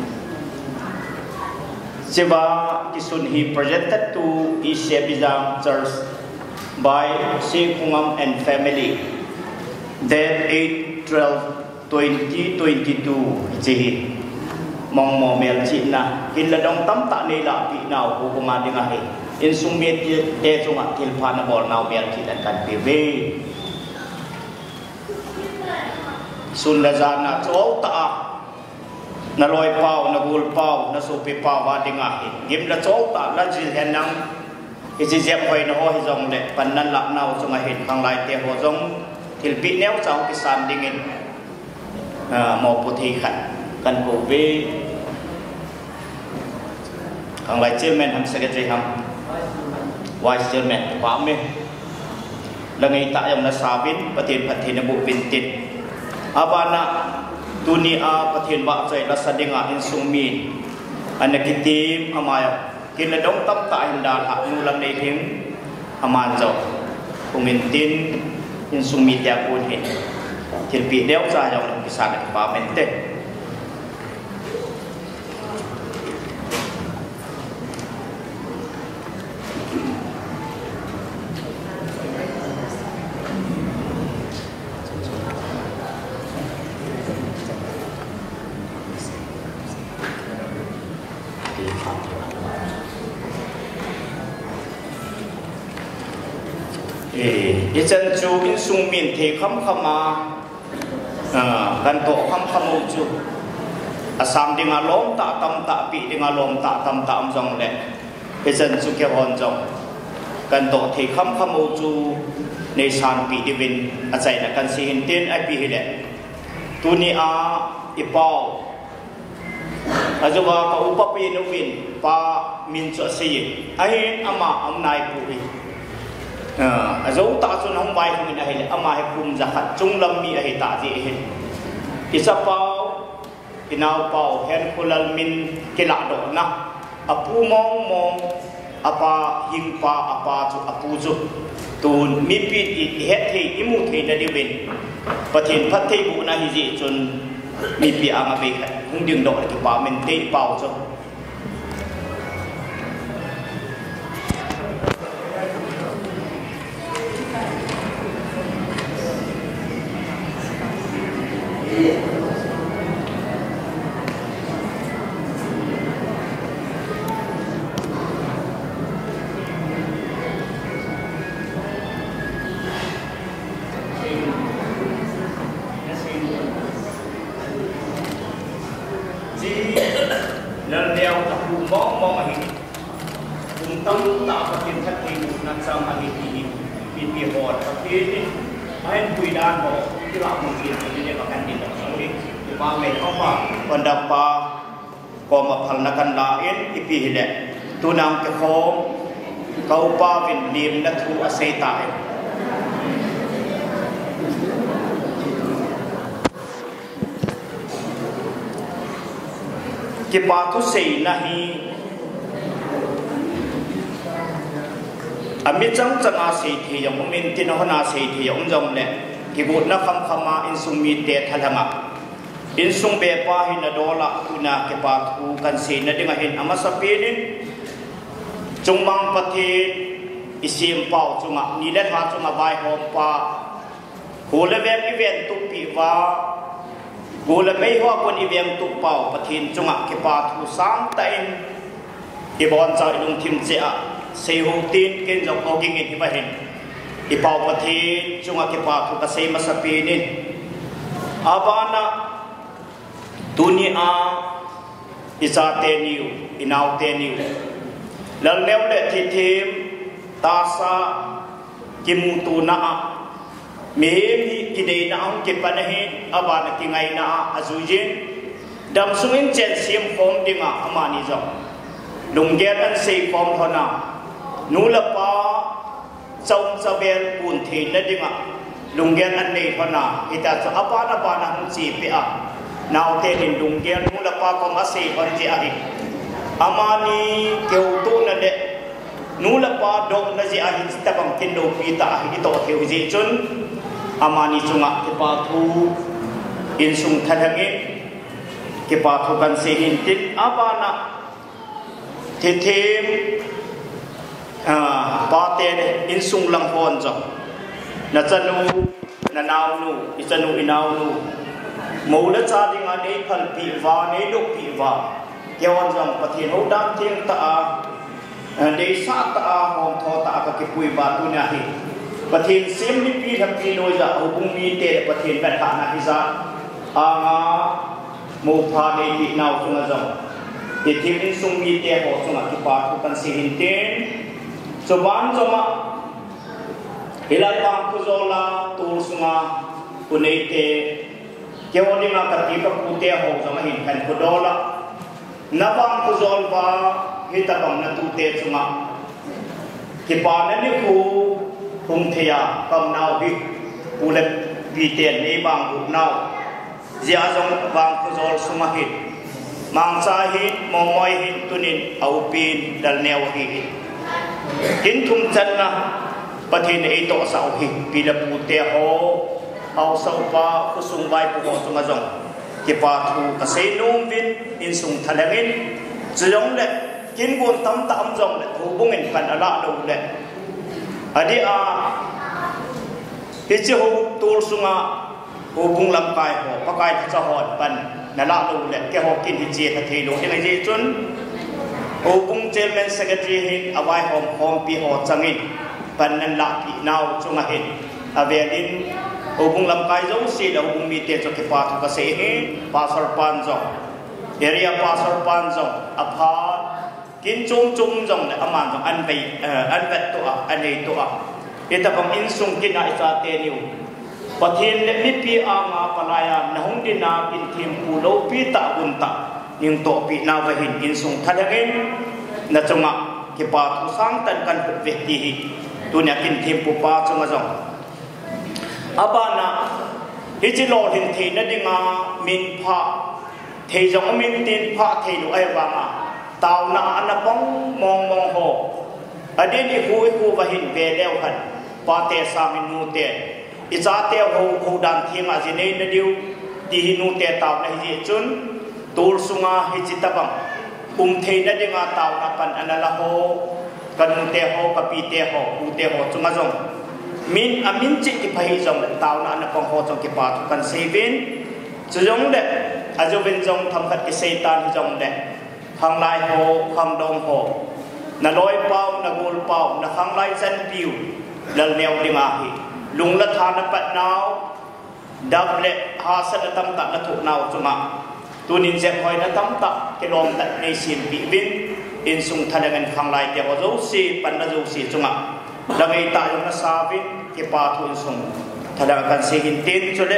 Siva Kisun he presented to East Sebizang Church by Sheikh Kungam and family that eight twelve twenty twenty-two jihi mong mo mel chi na hin la dong tam ta nei la pi naw ko ko ma ding a he in sung me te te chung a thil pha na bol naw mel chi dan kan pi ve สุนละจานะโจตานาลอยเป้านากูลเป้านาสุปิเป้าวาดิงาฮิกิมละโจตาละจิเห็นนังอิจิเจ็บหอยนะโหฮิจงเล็ปันนันละนาวจงเห็นข้างไลเตะหัวจงทิลปีเนวจังกิสานดิ่งมอพุทธิขันกันกูวีข้างไลเจอร์แมนทำเสกเจฮัมไวส์เจอร์แมนความเมละไงตายองนาซาบินปฏิบัติในบุบินติดอาบานะตุนีอาปฏิบัติใจละสดิงาอินสุมีนอันนักกิติมอามายกินละดงตั้มตาอินดาละนูลังในเพียงอามานเจ้าคงอินตินอินสุมีเดียกูเห็นที่ปีเดียวจะยังพิสานกับปาเมนเตอีจันจูอินสุมินเทคำขมากันโตคำขมูจูอาสามดิงาลมตาตำตาปีดิงาลมตาตำตามจงเล่อีจันจูเกี่ยวอนจงกันโตเทคำขมูจูในสานปีดิวินอาศัยนักการสิหินเตียนไอปีฮิเลตุนีอาอีปาวอาจจะว่าเขาอุปปีนวินปามินสุสีไออามาอำนายปุริอาจจะอุตส่าห์น้องใบของมันอะไรอามาให้คุมจักรจงลำมีอะไรตาจีเห็นอิสปาวอินาวปาวเห็นคนละมินกิลาดนะอาปูมองมองอาปาหิงปาอาปาจุอาปูจุตูนมีปีอิเฮที่อิมุที่นั่นเองประเทศพัทยบุนาฮิจิจนมีปีอามาเบกหุ่นดึงดอกที่ปาเมนเตปาวจุแล้วเดียวกับผู้มองมองมาเห็นคุณต้องตาประเทศทัศน์นักสร้างมาเห็นที่มีปีหอดประเทศนี้ให้คุยด้านบอกที่เรามองเห็นที่นี่กับแผ่นดินของเราที่มาเมย์เข้ามาวันดับปาก็มาพันนักการลาเอ็นอีปีเด็ดตัวนางกระโคงเขาป้าเป็นเลียมนัทุอาศัยตายकि बातों से नहीं अमित जंग जंगा से थे यम मिन तिन होना से थे यम जम ने कि बुत न खम खमा इन सुमी ते थलंगा इन सुम बे पा हि न डोला तुना के Baat kan se na dinga hin ama sapinin chungmang pathe isim pau chunga ni le tha chunga bai hom pa hole ve event tu pi wa gula mei hoa pun ivem tu pau pathin chunga ke pa thu sang tain ke bon cha ilung thim che a sei ho tin ken jok ho ging hi ba hin i pau pathin chunga ke pa thu ka sei ma sapi ni abana dunia izate niu inau te niu lal neu le thi thim ta sa kimutu na mehmi kidei na ang kipanahin abana kingay na azujin dam sungin chen sim form dinga amani jo lungger an sei form thona nula pa chong chabel pun thein na dinga lungger an nei thona ita cha apana bana hum chi pe a naw te nin lungger nula pa ko ma sei on ji a hi amani keu tu na de nula pa dong na ji a hi tabang kindo pi ta hi to theu ji chun amani chunga ke pa thu in sung thadange ke pa thu kan se hin tit abana the them a pa te in sung lang hon jo na chanu na naw nu i chanu inaw nu mo la cha ding a nei phal pi wa nei luk pi wa kewon jam pathin ho dam thing ta a dei sa ta a hom tho ta ka ke pui ba tu na hiประเทศเสียมนิปีทับปีโดยจะเอาบุ้งมีเตะประเทศแบทานาฮิซา anga mu pha ne ki nau chunga jong ti thim in sung mi te ho chunga ki pa thu kan si hin ten choban joma hilai pang khu zola tur sunga unei te kewoni ma ka ti ka pu te ho joma hin kan khu dola na pang khu zol ba hita bang na tu te chunga ki pa na ni khu hung thea kam nau bi ule bi te nei bang bu nau zia jong bang khu zol sunga hin mang sa hin mong moi hin tunin au pin dal neo hi kin thum chan na pathin ei to sau hi pi la pu te ho au sau pa khu sung bai pu ho chunga jong ki pa thu ka sei num vin in sung thalangin zong le kin gon tam tam jong le thu bung in pan ala do le adi a hi chi ho tur sunga ho bung lam kai ho pa kai cha hon pan na la do le ke ho kin hi je tha thei lo ni ji chun ho bung chairman secretary hin awai hom hom pi ho changin pan nan la pi nau chunga hin avelin ho bung lam kai zo si lo bung mi te cho ke pa thu ka se he pa sar pan zo area pa sar pan zo apha kin chung chung jong le aman jong an bei an vet to a an nei to a eta bang in sung kin a isa te niu pathin le mi pi a nga palaya na hong dina in thim pu lo pi ta bun ta ning to pi na va hin in sung thadangin na chunga ki pa thu sang tan kan pu ve ti hi tu nya kin thim pu pa chunga jong abana hi chi lo hin thi na dinga min pha thei jong min tin pha thei lu ai wa nga tao na ana pong mong mong ho adin i hu i hu va hin ve leo han pa te sa min nu te i cha te ho ho dan thim a ji nei na diu ti hi nu te tao na hi chun tur sunga hi chi tabam um thei na dinga tao na pan ana la ho kan nu te ho ka pi te ho u te ho chunga jong min amin chi ki phai jong tao na ana pong ho jong ki pa thu kan sevin chu jong le a jo ben jong tham khat ki seitan hi jong le khang lai ho khang dong ho na loi pau na gol pau na khang lai san piu lal neo dinga hi lung la tha na pat nau dab le ha sa na tam ta na thu nau chuma tunin je hoi na tam ta ke lom ta nei sin bi vin in sung thalangan khang lai te ho zo si pan na zo si chuma langai ta yong na sa vin ke pa thu in sung thalang kan se hin tin chule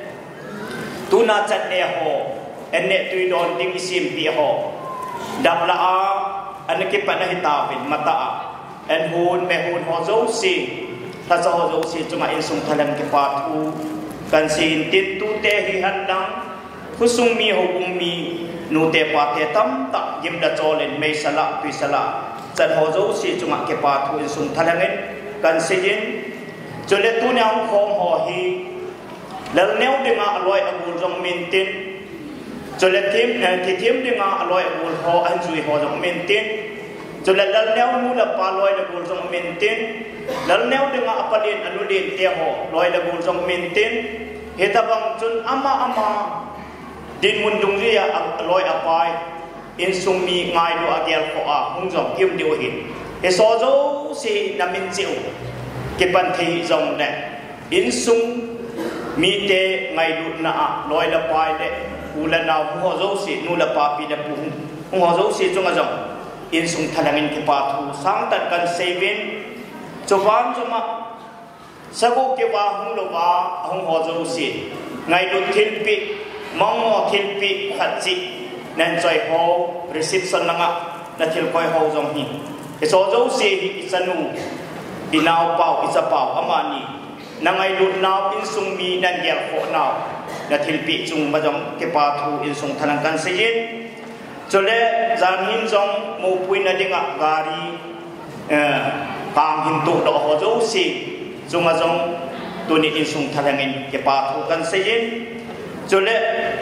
tu na chat ne ho en ne tui don ding sim pi ho dab la a an ke pa na hita vin mata a en hun me hun ho zo si ta zo zo si chuma in sung thalang ke pa thu kan sin tin tu te hi han dang khu sung mi ho bung mi nu te pa te tam ta yim da cholen me sala pi sala chan ho zo si chuma ke pa thu in sung thalangin kan sin chole tu nyang khom ho hi lal neu dinga aloi agul jong min tin chole tim ti tim dinga aloi agul ho an jui ho jong min tin chole lal neu nu la pa loi agul jong min tin lal neu dinga apalin anu din te ho loi agul jong min tin heta bang chun ama ama din mun dung ria aloi apai in sung mi ngai lu agel ko a hung jong kim diu hin e so zo si na min chiu ke ban thei jong ne in sung mi te ngai lu na a loi la pai de ula na ho zo si nu la pa pi da pu ho zo si chung a jong in sung thalangin ke pa thu sang tan kan seven chowan chuma sago ke wa hung lo wa hung ho zo si ngai lu thil pi mong mo thil pi khat chi nan choi ho reception na nga na thil koi ho jong hi ke so zo si hi isanu binau pau isa pau amani nangai lu nau in sung mi nan yel kho nau na thil pi chung ma jong ke pa thu in sung thalang kan se yin chole zan hin jong mo pui na dinga gari eh pam hin tu do ho zo si chung ma jong tu ni in sung thalang in ke pa thu kan se yin chole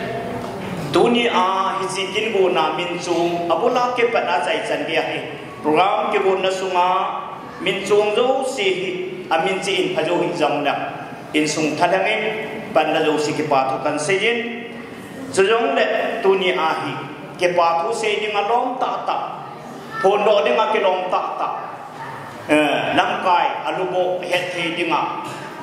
tu ni a hi si kin bu na min chung abula ke pa na chai chan dia hi program ke bu na sunga min chung zo si amin chi in phajo hi jong na in sung thalangin pan na zo si ke pa thu kan se yin zo jong le tu ni a hi ke pa thu se ni nga lom ta ta phon do ni nga ke lom ta ta eh nam kai alubo het the dinga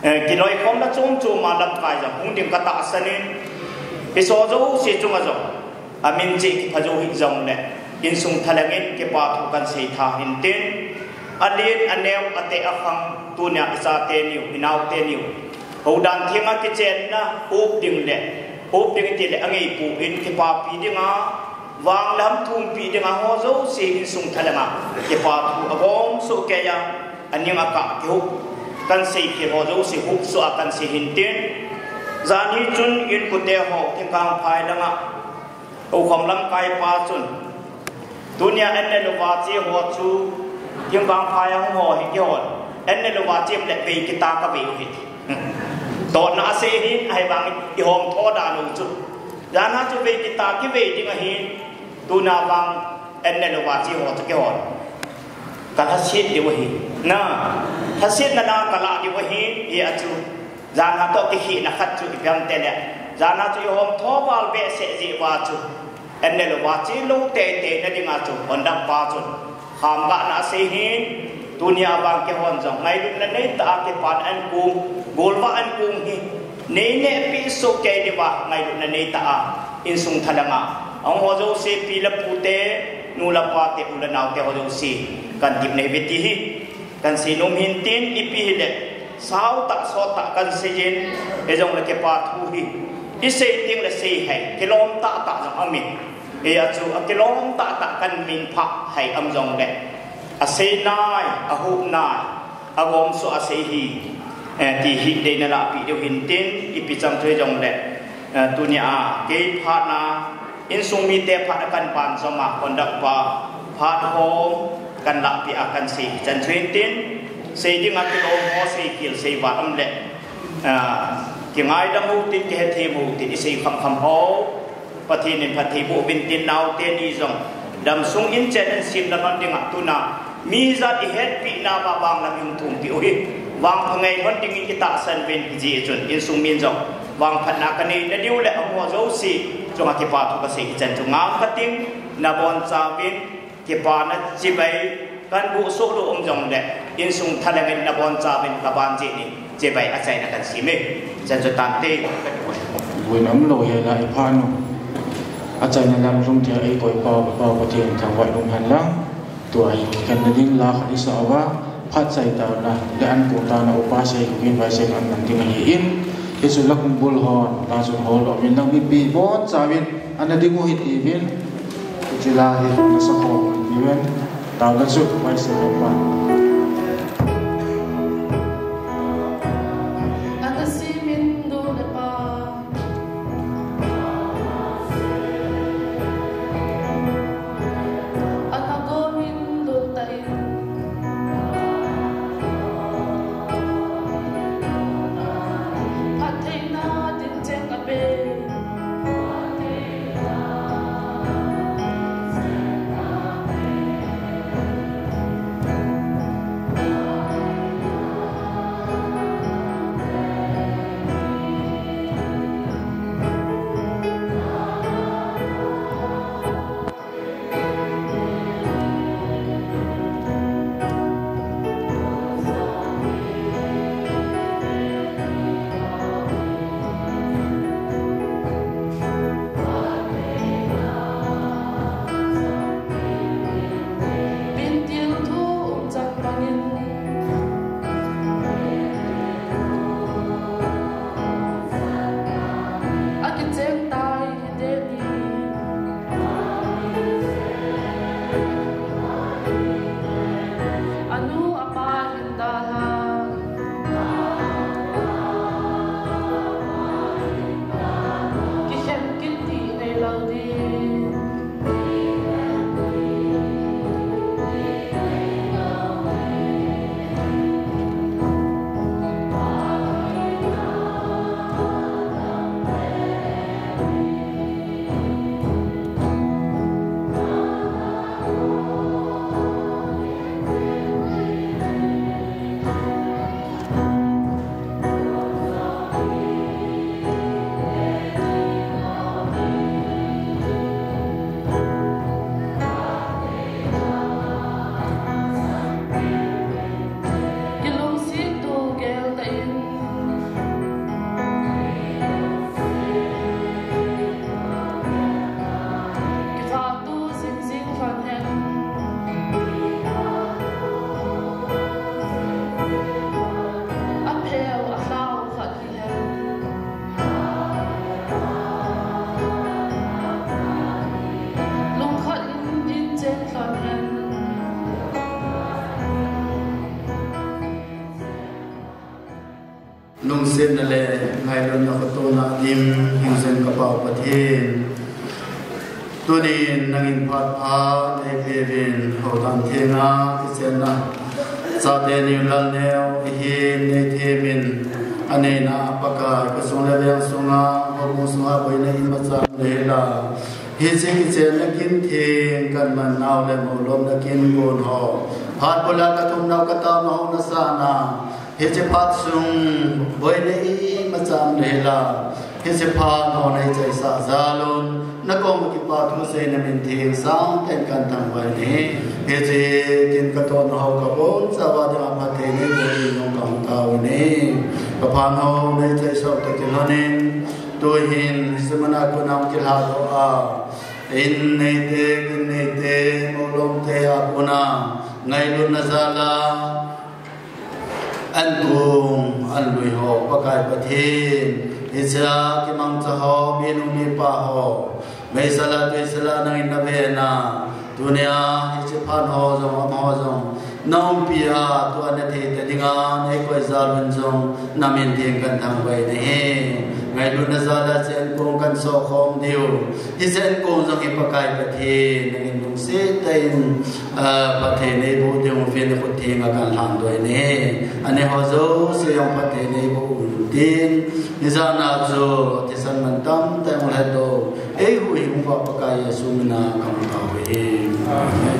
กิโลอีกคนละจุ่มจุ่มมาลำกายจังหุ่นดิ่งกระตาสนินไปโซ่จูสิจุ่มจังอามินจิกพะจูหิจังเนี่ยอินสุงทะเลงินเก็บปาทุกันเสียทาหินเต้นอันเลียนอันเนวอันเตะอังตัวเนี่ยอิสาเตนิวอินาวเตนิวหูดันเทียงกิเจนนะอุบดิ่งเนี่ยอุบดิ่งที่เลยอังไงปูอินเก็บปาปีดิ่งอ่ะวางลำทุ่มปีดิ่งอ่ะหัวจูสิอินสุงทะเลงอ่ะเก็บปาทุอากงสุเกียอันยังอากาศที่หุบกันเสียที่หัวจูสิหุบสุอากันเสียหินเต้นจานี้จุนอินกุเตหอกที่กลางภายดังอ่ะอุคมลำกายปาจุนตัวเนี่ยอันนี้เราว่าเจ้าหัวชูที่กลางภายหัวหินยอดอันนี้เราว่าเจ้าเล็กไปกิตากระบี่หินตอนนั้นเสียหินให้บางอีหอมทอดานุจุจานนั้นจะไปกิตากิเวจิงหินตัวน่าบางอันนี้เราว่าเจ้าหัวจุกยอดกันทัศน์ดีวะหินนะทัศน์นั่นน่ะกะลาดีวะหินเยอะจุจานนั้นต้องที่นักขัดจุดพิมพ์เตเนี่ยจานนั้นจะอีหอมทอดาลเบสเซจิว่าจุอันนี้เราว่าจีลูเตเตนั่นดีงาจุอันดับปาจุนข้ามกันอาศัยหินดุนยาบางเกี่ยวกับจังไงดุนนั่นตาเก็บปานอันกุ้งบูลว่าอันกุ้งหิเนเนปีสุกเกดีว่าไงดุนนั่นตาอินสุงทะเลงาอังหัวจูซีปีละปูเตนูละปาเตอุลนาวเตหัวจูซีกันทิพเนวิติหิกันสีนุ่มหินตินอีปีเด็กสาวตะโซตะกันเสียนเอจงละเก็บปาทูหิอิเสติงละเสียให้กิโลมตะตะจังอามิเออจูอักลองตาตากันมินพักให้อัมจงเด็กอาศัยนายอาหุนายอากมสุอาศัยฮีเออที่ฮิตเดนละปีเดียวหินตินอีพิจังช่วยจงเด็กเออตัวนี้อ่ะเกี่ยพานาอินสุมีเตพากันปานสมาคนดับปาพาโฮกันละปีอากันสีจันช่วยตินเสียดิ้งอักลองหัวเสียกิลเสียวัดอัมเด็กเออที่ง่ายดังมูตินที่เหตุมูตินเสียคำคำโฮปฏิเนปฏิบุบินตินนาวเตนิจงดำสุงอินเจนสิมดังนั้นดิ่งตุนามีจัดเหตุปีนาบาบางลำยุงทุ่งปีอุยวางพังไงวันดิ่งกิตาสันเป็นจีจนอินสุงมินจงวางพันนักนี้นดิวเลอมัวโจสีจงอธิปาทุกสิ่งจันจงงามขัดติงนาบอนซาบินที่ปานัจิบัยกันบุสุรุอมจงเดอินสุงทะเลเงินนาบอนซาบินกับบานจีนี่จิบัยอาศัยนักสิเมจันจตันเตวันน้ำลอยไหลพานุอาจารย์นำลงเทียไอ้ปอยปอปอปฏิทินทางวัดลงหันลังตัวไอ้กันดิ้งลาขัดิสาวะพัดใจตาละและอันกูตานาอุปาเสกวินไว้เสกอันนั้นที่มันยินที่สุดลักบุลฮอนตาสุดฮอลวินลังบิบีบอนสาวินอันนั้นดิ้งหิตอีวินจิลาฮินัสโฮอีวินตาลันสุดไว้เสกปัน chen le ngai lon na ko to na dim hing sen ka pau pathin tunin nangin phat a nei pe vin ho dan thenga ki chen na sa de ni lal neo hi nei themin ane na paka ko song le yang songa ho mo songa boi nei ma cha le la hi se ki chen na kin theng kan man naw le mo lom na kin gon ho phat bola ka thum naw ka ta ma ho na sa na hi che phat sung boi nei ma cha le la hi se phat ho nei chai sa za lon na ko mo ki pa thu se na min theng sang ten kan tang bai ni he je tin ka to na ho ka bon sa wa da ma the ni ni no ka ta wi ni ka phan ho nei chai so ta ki lo nen tu hin semana ko nam ki ha do a in nei te kin nei te mo lom te a kuna ngai lu na za la an tung an lui ho pa kai pa thin Isya ki mang cha ho mi nu mi pa ho mai sala te sala nang in ve na dunia hi che phan ho zo ma ho zo nom pia tu an the te dinga nei ko za lun zo na min theng kan thang bai ne ngai lu na za la chen ko kan so khom diu hi chen ko zo ki pa kai pa the nang in lung se tai pa the nei bu diu fe ne ko theng kan lang doi ne ane ho zo se yong pa the nei bu tin Nizana zo tisan mantam tay mo lato eh hui umpa pakaya sumina kamutawi amen.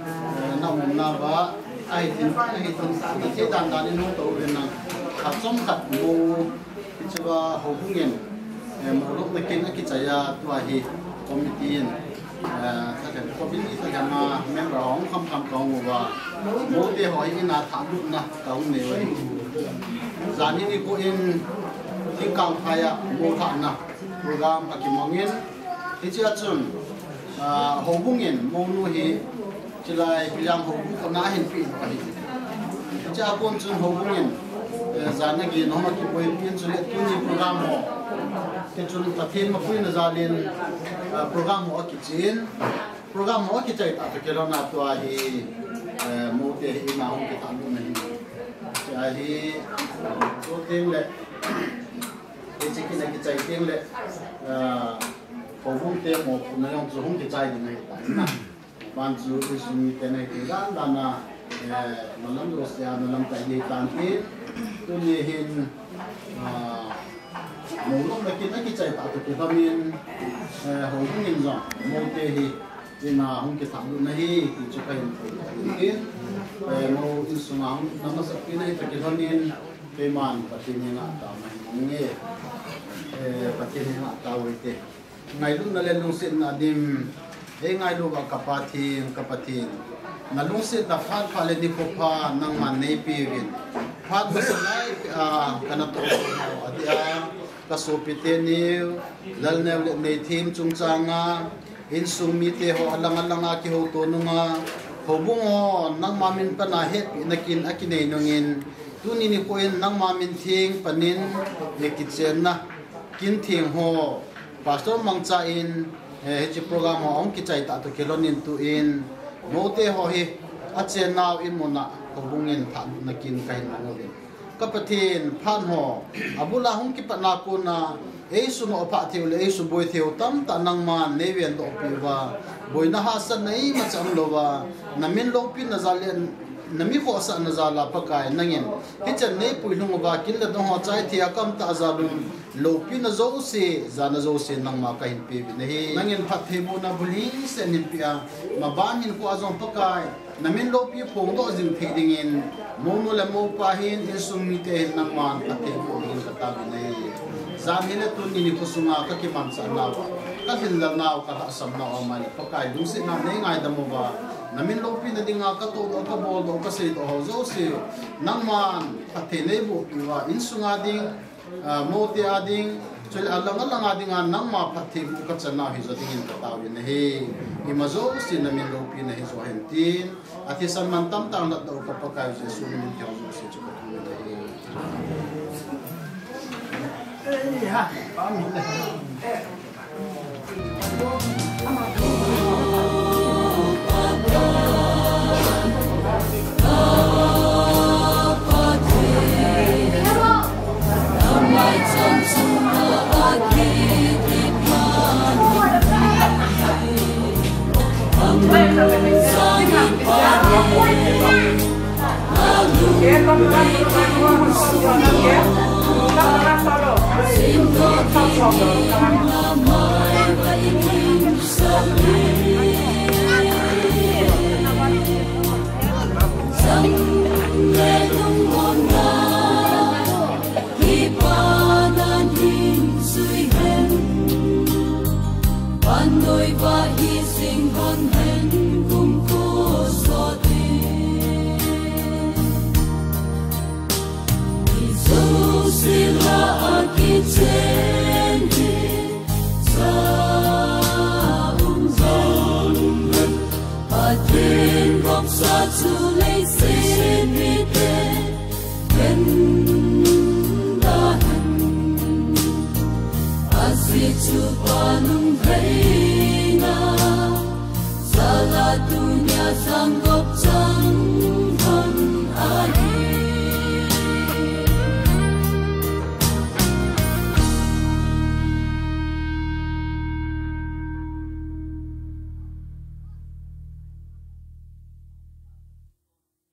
nằm nằm và ai tin ai tin cái chế đàn đàn nó tổ lên là khát sống khát mù cái chỗ hậu phương nhiên một lúc này kinh cái chạy ra tua hi committeeถ้าจะก็เป็นที่จะมาแม่ร้องคำคำกองว่าโมเดหอยน่าถามลูกนะกองเนี่ยจานี่นี่ก็เองที่กลางพายโมทันนะโปรแกรมปัจจุบันนี้ที่จะจุนหงบุ้งเงินโมนูฮีจะไล่พยายามหงบุ้งคนน่าเห็นปีนไปจะเอาคนจุนหงบุ้งเงินจานนี้น้องมาคิดว่าเป็นจุดที่มีโปรแกรมหอที่จุนประเทศมาคุยในจานนี้โปรแกรมหอคิดจีนโปรแกรมหอคิดใจตัดเกี่ยวกับตัวฮีโมเดฮีมาหงคิดทำดูนี่จะฮีตัวเต็งเลยที่จริงๆคิดใจเต็งเลยหงบุ้งเต็งหมดในองค์จุหงคิดใจยังไงนะบางจุดที่สุนีเป็นในที่ด้านด้านน่ะมันลำดูเสียมันลำใจดีต่างที่ตัวนี้เห็นหมูล้มไปกินนักกิจใจตัดตัวทำเงินหงเงินจ่อโมเตหีที่มาหงกิจทำดูนี่ที่จะเป็นกินโมอินสุนังน้ำมันสักกินให้ตัวกิจทำเงินเป็นมันปฏิเนงตามมองเงี้ยปฏิเนงตามวิเตไงลุงนั่นเลยลุงสินอดีมเอ้ไงลูกกับปาทีมกับปาทีมนั่นลุงสินแต่ฟัดพาเลนิโคพานั่งมันในปีวินฟัดบุษไลกันตัวอดีอากระสุนพิเตนิวลัลเนวในทีมจุงจางาอินสุมิเตหอลังลังอาคิโฮตัวนุงาหบุงอนั่งมามินปนาเฮตนักินอากินเนนงินตุนินิโคอินนั่งมามินทิงปนินเด็กกิจเจนนะกินทิงหอพาสตอร์มังจาอินเฮจิโปรแกรมขององค์กิจใจตัดตัวเคลอนินตัวอินโมเตหอฮีอาเจนนาวอินมุนะหบุงเงินทานนักินไก่หนังเลยก็ประเทศพันหออาบุลาหงกิปนากุนาเอสุโนอภะเทวเลเอสุบอยเทวตั้มตานังมันเนเวียนดอกปีวาบอยนาฮัสนัยมาจังโลวานามินลงปีนาซาเลนนามิโคสันนาซาลาปะกายนังเงินที่จะเนปุยลงวากินเลดงหัวใจที่อากัมตาซาลุนโลปีนาโซเซจานาโซเซนังมากัยปีบินเฮนังเงินพัดเทมูนาบุลิเซนิปีอามาบ้านหินกวาซองปะกายนามินโลปีพงโตจิงเทดิงินโมโนเลโมปาหินอินสุมิเตนังมันพัดเทมูหินกตาบินเฮจามิเลตุนินิคุสุงาก็คิมันสานาวก็หินละนาวก็รักสำนาวอามันปะกายดุสินาเนงไงดมว่านามินโลปีนาดิงาก็โตโตก็บอลโตก็เสดโอโฮโซเซนังมันพัดเทเนบุปีว่าอินสุงาดิงโมเตอาดิงช่วยอัลลังอัลลังอาดิงานังมาพัดเทบุก็จะน่าฮิจดิงกตาวินเฮอิมาโซสินามินโลปีนาฮิจวาเฮนตินอาทิสันมันตั้มตั้งนัดดอกปะกายเจสุมินเทียวโซเซจุกตุมินเฮเอ้ยฮะป้ามิน Đôi và hy sinh hơn hẹn cùng cô so tình Isu sila aki trên Sa ung zong A thiên góc xa chu lấy xin vì tên Hẹn đa hẹn A si chu pa nung thấy na Salatu